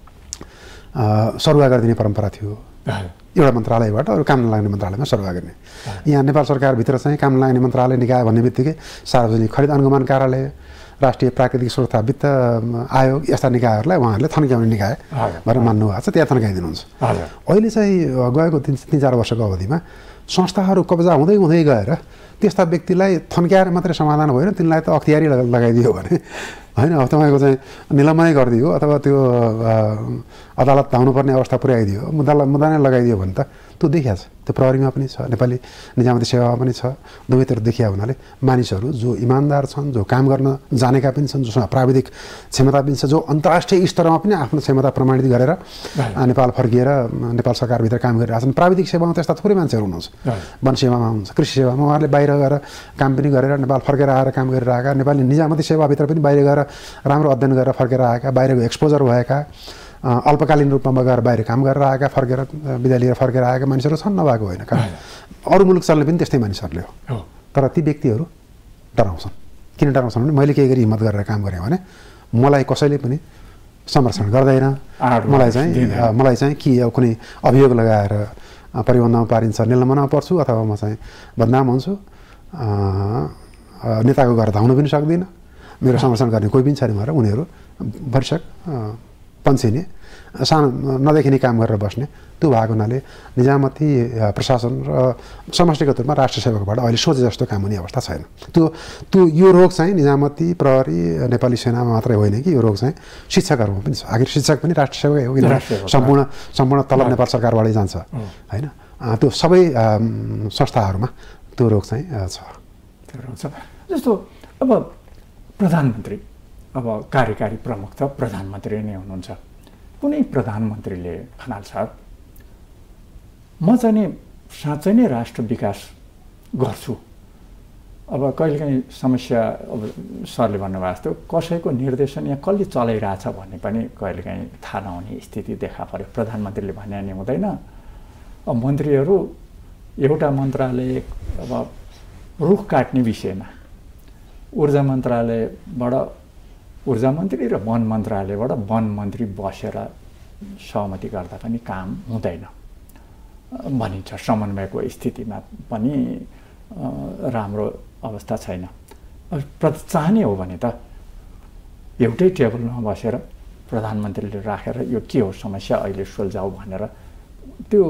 सरुवा गरिदिने परम्परा थियो। एउटा मन्त्रालयबाट अरू काम नलाग्ने मन्त्रालयमा सरुवा गर्ने। यहाँ नेपाल सरकारभित्र चाहिँ काम नलाग्ने मन्त्रालय निकाय भन्ने बित्तिकै सार्वजनिक खरिद अनुगमन कार्यालय, राष्ट्रिय प्राकृतिक स्रोत वित्त आयोग, यस्ता निकायहरूलाई उहाँहरूले थन्क्याउने निकाय भनेर मान्नुभएको छ, त्यहाँ थन्काइदिनुहुन्छ। अहिले चाहिँ गएको 3-4 वर्षको अवधिमा संस्थाहरू कब्जा हुँदै गएर त्यस्ता व्यक्तिलाई थन्क्याएर मात्रै समाधान भएन, तिनलाई त अख्तियारी लगाइदियो भने होइन, अब तपाईँको चाहिँ निलम्बनै गरिदियो अथवा त्यो अदालत धाउनुपर्ने अवस्था पुर्याइदियो, मुद्दा नै लगाइदियो भने त त्यो देखिया छ। त्यो प्रहरीमा पनि छ, नेपाली निजामती सेवामा पनि छ। दुवैतिर देखिया हुनाले मानिसहरू जो इमान्दार छन्, जो काम गर्न जानेका पनि छन्, जोसँग प्राविधिक क्षमता पनि छ, जो अन्तर्राष्ट्रिय स्तरमा पनि आफ्नो क्षमता प्रमाणित गरेर नेपाल फर्किएर नेपाल सरकारभित्र काम गरिरहेका छन्। प्राविधिक सेवामा त्यस्ता थुप्रै मान्छेहरू हुनुहुन्छ, वन सेवामा हुनुहुन्छ, कृषि सेवामा, उहाँहरूले बाहिर गएर काम पनि गरेर नेपाल फर्केर आएर काम गरिरहेका, नेपाली निजामती सेवाभित्र पनि बाहिर गएर राम्रो अध्ययन गरेर फर्केर आएका, बाहिरको एक्सपोजर भएका, अल्पकालीन रूपमा गएर बाहिर काम गरेर आएका, फर्केर विदा लिएर फर्केर आएका मानिसहरू छन्, नभएको होइन। कारण अरू मुलुक चल्ने पनि त्यस्तै मानिसहरूले हो। तर ती व्यक्तिहरू डराउँछन्। किन डराउँछन् भने मैले केही गरी हिम्मत गरेर काम गरेँ भने मलाई कसैले पनि संरक्षण गर्दैन, मलाई चाहिँ कि कुनै अभियोग लगाएर परिबन्धमा पारिन्छ, निलम्बनमा पर्छु अथवा म चाहिँ बदनाम हुन्छु, नेताको घर धाउनु पनि सक्दिनँ, मेरो संरक्षण गर्ने कोही पनि छैन भनेर उनीहरू भरिसक पन्छिने, सानो नदेखिने काम गरेर बस्ने। त्यो भएको हुनाले निजामती प्रशासन र समष्टिगत रूपमा राष्ट्र सेवकबाट अहिले सोचे जस्तो काम हुने अवस्था छैन। त्यो यो रोग चाहिँ निजामती, प्रहरी, नेपाली सेनामा मात्रै होइन कि, यो रोग चाहिँ शिक्षकहरूमा पनि छ। आखिर शिक्षक पनि राष्ट्र सेवकै हो, किनभने सम्पूर्ण तलब नेपाल सरकारबाटै जान्छ होइन। त्यो सबै संस्थाहरूमा त्यो रोग चाहिँ छ। जस्तो अब प्रधानमन्त्री, अब कार्यकारी प्रमुख त प्रधानमन्त्री नै हुनुहुन्छ। कुनै प्रधानमन्त्रीले खनाल साहब म चाहिँ नि साँच्चै नै राष्ट्र विकास गर्छु। अब कहिलेकाहीँ समस्या अब सरले भन्नुभएको जस्तो कसैको निर्देशन यहाँ कसले चलाइरहेछ भन्ने पनि कहिलेकाहीँ थाहा नहुने स्थिति देखा पर्यो। प्रधानमन्त्रीले भने नि हुँदैन। अब मन्त्रीहरू एउटा मन्त्रालय अब रुख काट्ने विषयमा ऊर्जा मन्त्रालयबाट ऊर्जा मन्त्री र वन मन्त्रालयबाट वन मन्त्री बसेर सहमति गर्दा पनि काम हुँदैन भनिन्छ। समन्वयको स्थितिमा पनि राम्रो अवस्था छैन। चाहने हो भने त एउटै टेबलमा बसेर प्रधानमन्त्रीले राखेर यो के हो समस्या अहिले सुल्झाऊ भनेर त्यो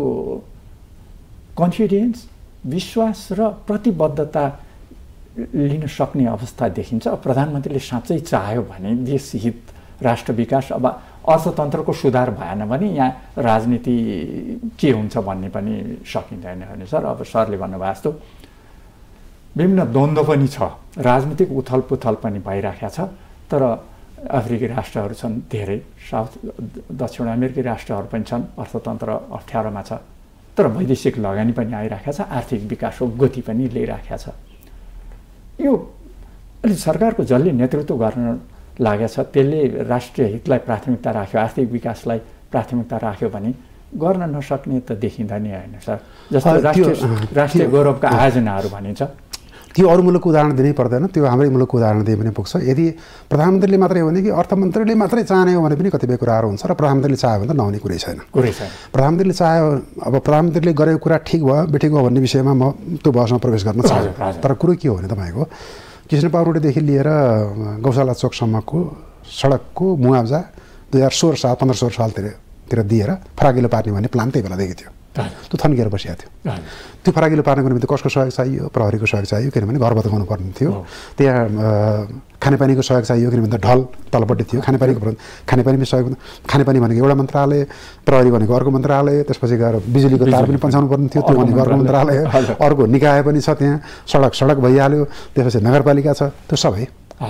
कन्फिडेन्स विश्वास र प्रतिबद्धता लिन सक्ने अवस्था देखिन्छ। प्रधानमन्त्रीले साँच्चै चाह्यो भने देश हित राष्ट्र विकास अब अर्थतन्त्रको सुधार भएन भने यहाँ राजनीति के हुन्छ भन्ने पनि सकिँदैन भने सर अब सरले भन्नुभएको जस्तो विभिन्न द्वन्द्व पनि छ, राजनीतिक उथल पुथल पनि भइराखेको छ। तर अफ्रिकी राष्ट्रहरू छन् धेरै, साउथ दक्षिण अमेरिकी राष्ट्रहरू पनि छन्, अर्थतन्त्र अप्ठ्यारोमा छ तर वैदेशिक लगानी पनि आइराखेको छ, आर्थिक विकासको गति पनि ल्याइराखेको छ। यो अहिले सरकारको जसले नेतृत्व गर्न लागेको छ त्यसले राष्ट्रिय हितलाई प्राथमिकता राख्यो, आर्थिक विकासलाई प्राथमिकता राख्यो भने गर्न नसक्ने त देखिँदैन नि होइन सर। जस्तो राष्ट्रिय गौरवका आयोजनाहरू भनिन्छ त्यो अरू मुलुकको उदाहरण दिनै पर्दैन, त्यो हाम्रै मुलुकको उदाहरण दिए पनि पुग्छ। यदि प्रधानमन्त्रीले मात्रै हो भने कि अर्थमन्त्रीले मात्रै चाहने हो भने पनि कतिपय कुराहरू हुन्छ र प्रधानमन्त्रीले चाह्यो भने त नहुने कुरै छैन। प्रधानमन्त्रीले चाह्यो, अब प्रधानमन्त्रीले गरेको कुरा ठिक भयो बेठिक भयो भन्ने विषयमा म त्यो बहसमा प्रवेश गर्न चाहन्छु। तर कुरो के हो भने तपाईँको कृष्ण पाउरोटीदेखि लिएर गौशाला चोकसम्मको सडकको मुआवजा 2016 साल 15-16 सालतिर दिएर फराकिलो पार्ने भन्ने प्लान त्यही बेलादेखि थियो। त्यो थन्किएर बसिएको थियो। त्यो फराकिलो पार्नको निम्ति कसको सहयोग चाहियो? प्रहरीको सहयोग चाहियो, किनभने घर बताउनु पर्ने थियो। त्यहाँ खानेपानीको सहयोग चाहियो, किनभने ढल तलपट्टि थियो। खानेपानीको सहयोग, खानेपानी भनेको एउटा मन्त्रालय, प्रहरी भनेको अर्को मन्त्रालय, त्यसपछि गएर बिजुलीको तार पनि पन्छाउनु पर्ने थियो, त्यो भनेको अर्को मन्त्रालय, अर्को निकाय पनि छ त्यहाँ, सडक भइहाल्यो, त्यसपछि नगरपालिका छ। त्यो सबै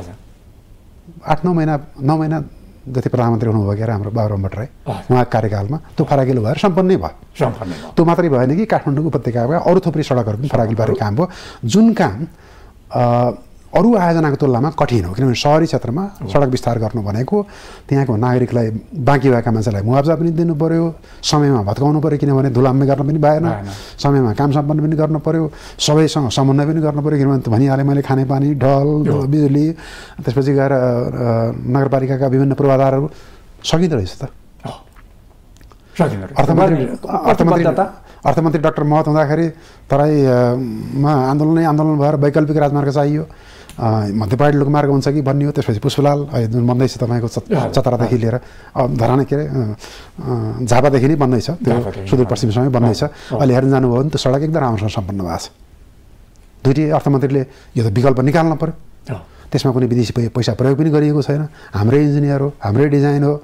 8-9 महिना जति प्रधानमन्त्री हुनुभयो क्या हाम्रो बाबुराम भट्टराई, उहाँको कार्यकालमा त्यो फराकिलो भएर सम्पन्नै भयो। त्यो मात्रै भएन कि काठमाडौँ उपत्यकाका अरू थुप्रै सडकहरू पनि फराकिलो पारेको काम भयो, जुन काम अरू आयोजनाको तुलनामा कठिन हो। किनभने सहरी क्षेत्रमा सडक विस्तार गर्नु भनेको त्यहाँको नागरिकलाई बाँकी भएका मान्छेलाई मुआवजा पनि दिनु पर्यो, समयमा भत्काउनु पर्यो, किनभने धुलाम्बे गर्न पनि भएन, समयमा काम सम्पन्न पनि गर्नु पर्यो, सबैसँग समन्वय पनि गर्नु पर्यो। किनभने भनिहालेँ मैले खानेपानी, ढल, बिजुली, त्यसपछि गएर नगरपालिकाका विभिन्न पूर्वाधारहरू सकिँदो रहेछ त। अर्थमन्त्री डाक्टर महत हुँदाखेरि तराईमा आन्दोलन भएर वैकल्पिक राजमार्ग चाहियो, मध्यपहाडी लोकमार्ग हुन्छ कि भन्ने हो। त्यसपछि पुष्पलाल जुन बन्दैछ तपाईँको चतरादेखि लिएर धराना के अरे झापादेखि नै बन्दैछ, त्यो सुदूरपश्चिमसँगै बन्दैछ। अहिले हेर्न जानुभयो भने त्यो सडक एकदम राम्रोसँग सम्पन्न भएको छ। दुईटै अर्थमन्त्रीले यो त विकल्प निकाल्नु पर्यो, त्यसमा कुनै विदेशी पैसा प्रयोग पनि गरिएको छैन, हाम्रै इन्जिनियर हो, हाम्रै डिजाइन हो।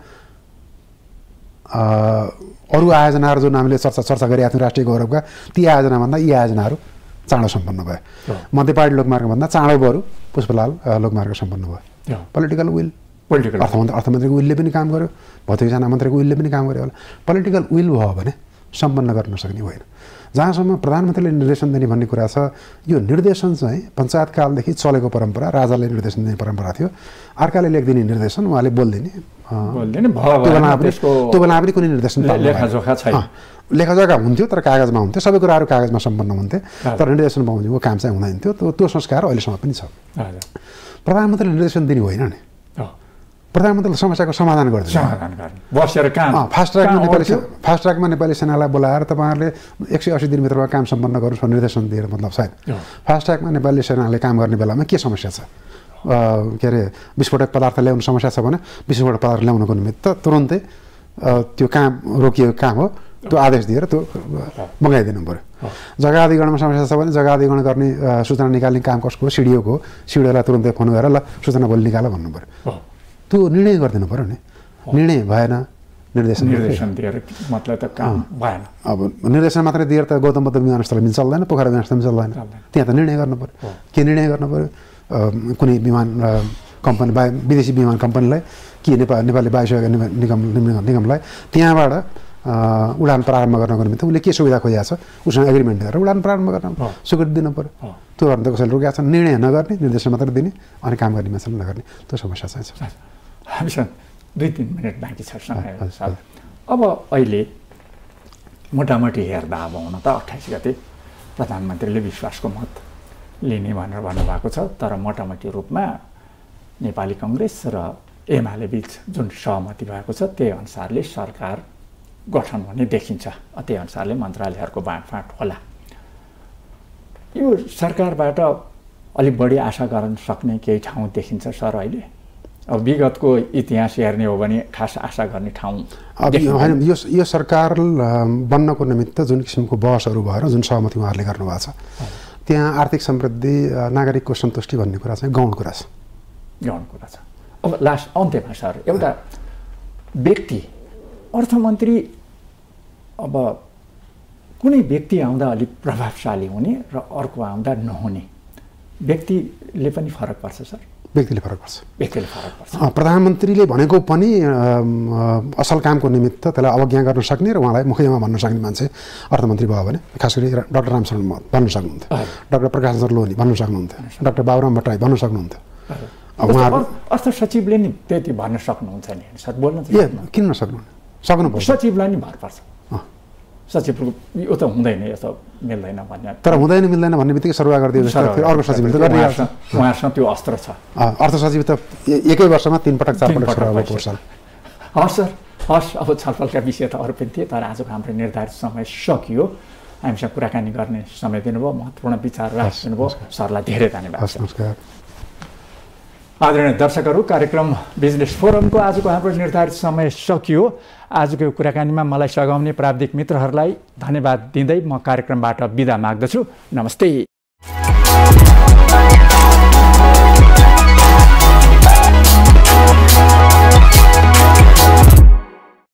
अरू आयोजनाहरू जुन हामीले चर्चा गरेका थियौँ राष्ट्रिय गौरवका, ती आयोजनाभन्दा यी आयोजनाहरू चाँडो सम्पन्न भयो। मध्यपहाडी लोकमार्गभन्दा चाँडो बरु पुष्पलाल लोकमार्ग सम्पन्न भयो। पोलिटिकल विल, अर्थमन्त्रीको विलले पनि काम गर्यो, भौतिक सूचना मन्त्रीको विलले पनि काम गर्यो होला। पोलिटिकल विल भयो भने सम्पन्न गर्न नसक्ने होइन। जहाँसम्म प्रधानमन्त्रीले निर्देशन दिने भन्ने कुरा छ, यो निर्देशन चाहिँ पञ्चायतकालदेखि चलेको परम्परा, राजाले निर्देशन दिने परम्परा थियो। अर्काले लेखिदिने निर्देशन उहाँले बोलिदिने, त्यो बेला पनि कुनै निर्देशन लेखाजोखा हुन्थ्यो तर कागजमा हुन्थ्यो, सबै कुराहरू कागजमा सम्पन्न हुन्थे, तर निर्देशन पाउने काम चाहिँ हुँदैन थियो। त्यो संस्कार अहिलेसम्म पनि छ। प्रधानमन्त्रीले निर्देशन दिने होइन नि, प्रधानमन्त्रीले समस्याको समाधान गर्दैन। फास्ट ट्र्याकमा नेपाली सेनालाई बोलाएर तपाईँहरूले 180 दिनभित्रमा काम सम्पन्न गर्नुहोस् भन्ने निर्देशन दिएर मतलब छैन। फास्ट ट्र्याकमा नेपाली सेनाले काम गर्ने बेलामा के समस्या छ, के अरे विस्फोटक पदार्थ ल्याउनु समस्या छ भने विस्फोटक पदार्थ ल्याउनुको निमित्त तुरन्तै त्यो काम रोकिएको काम हो, त्यो आदेश दिएर त्यो मगाइदिनु पऱ्यो। जग्गा अधिग्रहणमा समस्या छ भने जग्गा अधिग्रहण गर्ने सूचना निकाल्ने काम कसको हो, सिडिओको हो, सिडिओलाई तुरन्तै फोन गरेर ल सूचना भोलि निकाल भन्नु पऱ्यो। त्यो निर्णय गरिदिनु पऱ्यो नि, निर्णय भएन, निर्देशन दिएर मतलब त काम भएन। अब निर्देशन मात्रै दिएर त गौतम बुद्ध विमानस्थल पनि चल्दैन, पोखरा विमानस्थल पनि चल्दैन। त्यहाँ त निर्णय गर्नु पऱ्यो। के निर्णय गर्नु पऱ्यो? कुनै विमान कम्पनी विदेशी विमान कम्पनीलाई कि नेपाली वायुसेवा निगमलाई त्यहाँबाट उडान प्रारम्भ गर्नको निमित्त उसले के सुविधा खोजेको छ उसँग एग्रिमेन्ट गरेर उडान प्रारम्भ गर्न स्वीकृति दिनु पर्यो त्यो गर्न त कसैले रोकेका छन् निर्णय नगर्ने निर्देशन मात्र दिने अनि काम गर्ने मान्छेले नगर्ने त्यो समस्या चाहिँ छ हामीसँग 2-3 मिनट बाँकी छ अब अहिले मोटामोटी हेर्दा अब हुन त 28 गते प्रधानमन्त्रीले विश्वासको मत लिने भनेर भन्नुभएको छ तर मोटामोटी रूपमा नेपाली कांग्रेस र एमाले बीच जुन सहमति भएको छ त्यही अनुसारले सरकार गठन हुने देखिन्छ त्यही अनुसारले मन्त्रालयहरूको बाँडफाँड होला यो सरकारबाट अलि बढी आशा गर्न सक्ने केही ठाउँ देखिन्छ सर अहिले अब विगतको इतिहास हेर्ने हो भने खास आशा गर्ने ठाउँ होइन यो सरकार बन्नको निमित्त जुन किसिमको बहसहरू भएर जुन सहमति उहाँहरूले गर्नुभएको छ त्यहाँ आर्थिक समृद्धि नागरिकको सन्तुष्टि भन्ने कुरा चाहिँ गौण कुरा छ अब लास्ट अन्त्यमा सर एउटा व्यक्ति अर्थमन्त्री अब कुनै व्यक्ति आउँदा अलिक प्रभावशाली हुने र अर्को आउँदा नहुने व्यक्तिले पनि फरक पर्छ सर व्यक्तिले फरक पर्छ प्रधानमन्त्रीले भनेको पनि असल कामको निमित्त त्यसलाई अवज्ञा गर्न सक्ने र उहाँलाई मुखैमा भन्न सक्ने मान्छे अर्थमन्त्री भयो भने खास गरी डाक्टर रामशरण भन्न सक्नुहुन्थ्यो डाक्टर प्रकाश लोहनी भन्न सक्नुहुन्थ्यो डाक्टर बाबुराम भट्टराई भन्न सक्नुहुन्थ्यो अर्थ सचिवले नि त्यति भन्न सक्नुहुन्छ नि सर बोल्न किन सक्नुहुन्न सचिवलाई नि भर पर्छ सचिवको यो त हुँदैन यो त मिल्दैन भन्ने तर हुँदैन मिल्दैन भन्ने बित्तिकै सरुवा गरिदियो फेरि अर्को सचिवले त गरिहाल्छ उहाँसँग त्यो अस्त्र छ अर्थ सचिव त एकै वर्षमा 3 पटक 4 पटक सरुवा भएको पर्छ हस् सर हस् अब छलफलका विषय त अरू पनि थिए तर आजको हाम्रो निर्धारित समय सकियो हामीसँग कुराकानी गर्ने समय दिनुभयो महत्त्वपूर्ण विचार राखिदिनु भयो सरलाई धेरै धन्यवाद नमस्कार आदरणीय दर्शकहरू कार्यक्रम बिजनेस फोरमको आजको हाम्रो निर्धारित समय सकियो आजको कुराकानीमा मलाई सघाउने प्राविधिक मित्रहरूलाई धन्यवाद दिँदै म कार्यक्रमबाट बिदा माग्दछु नमस्ते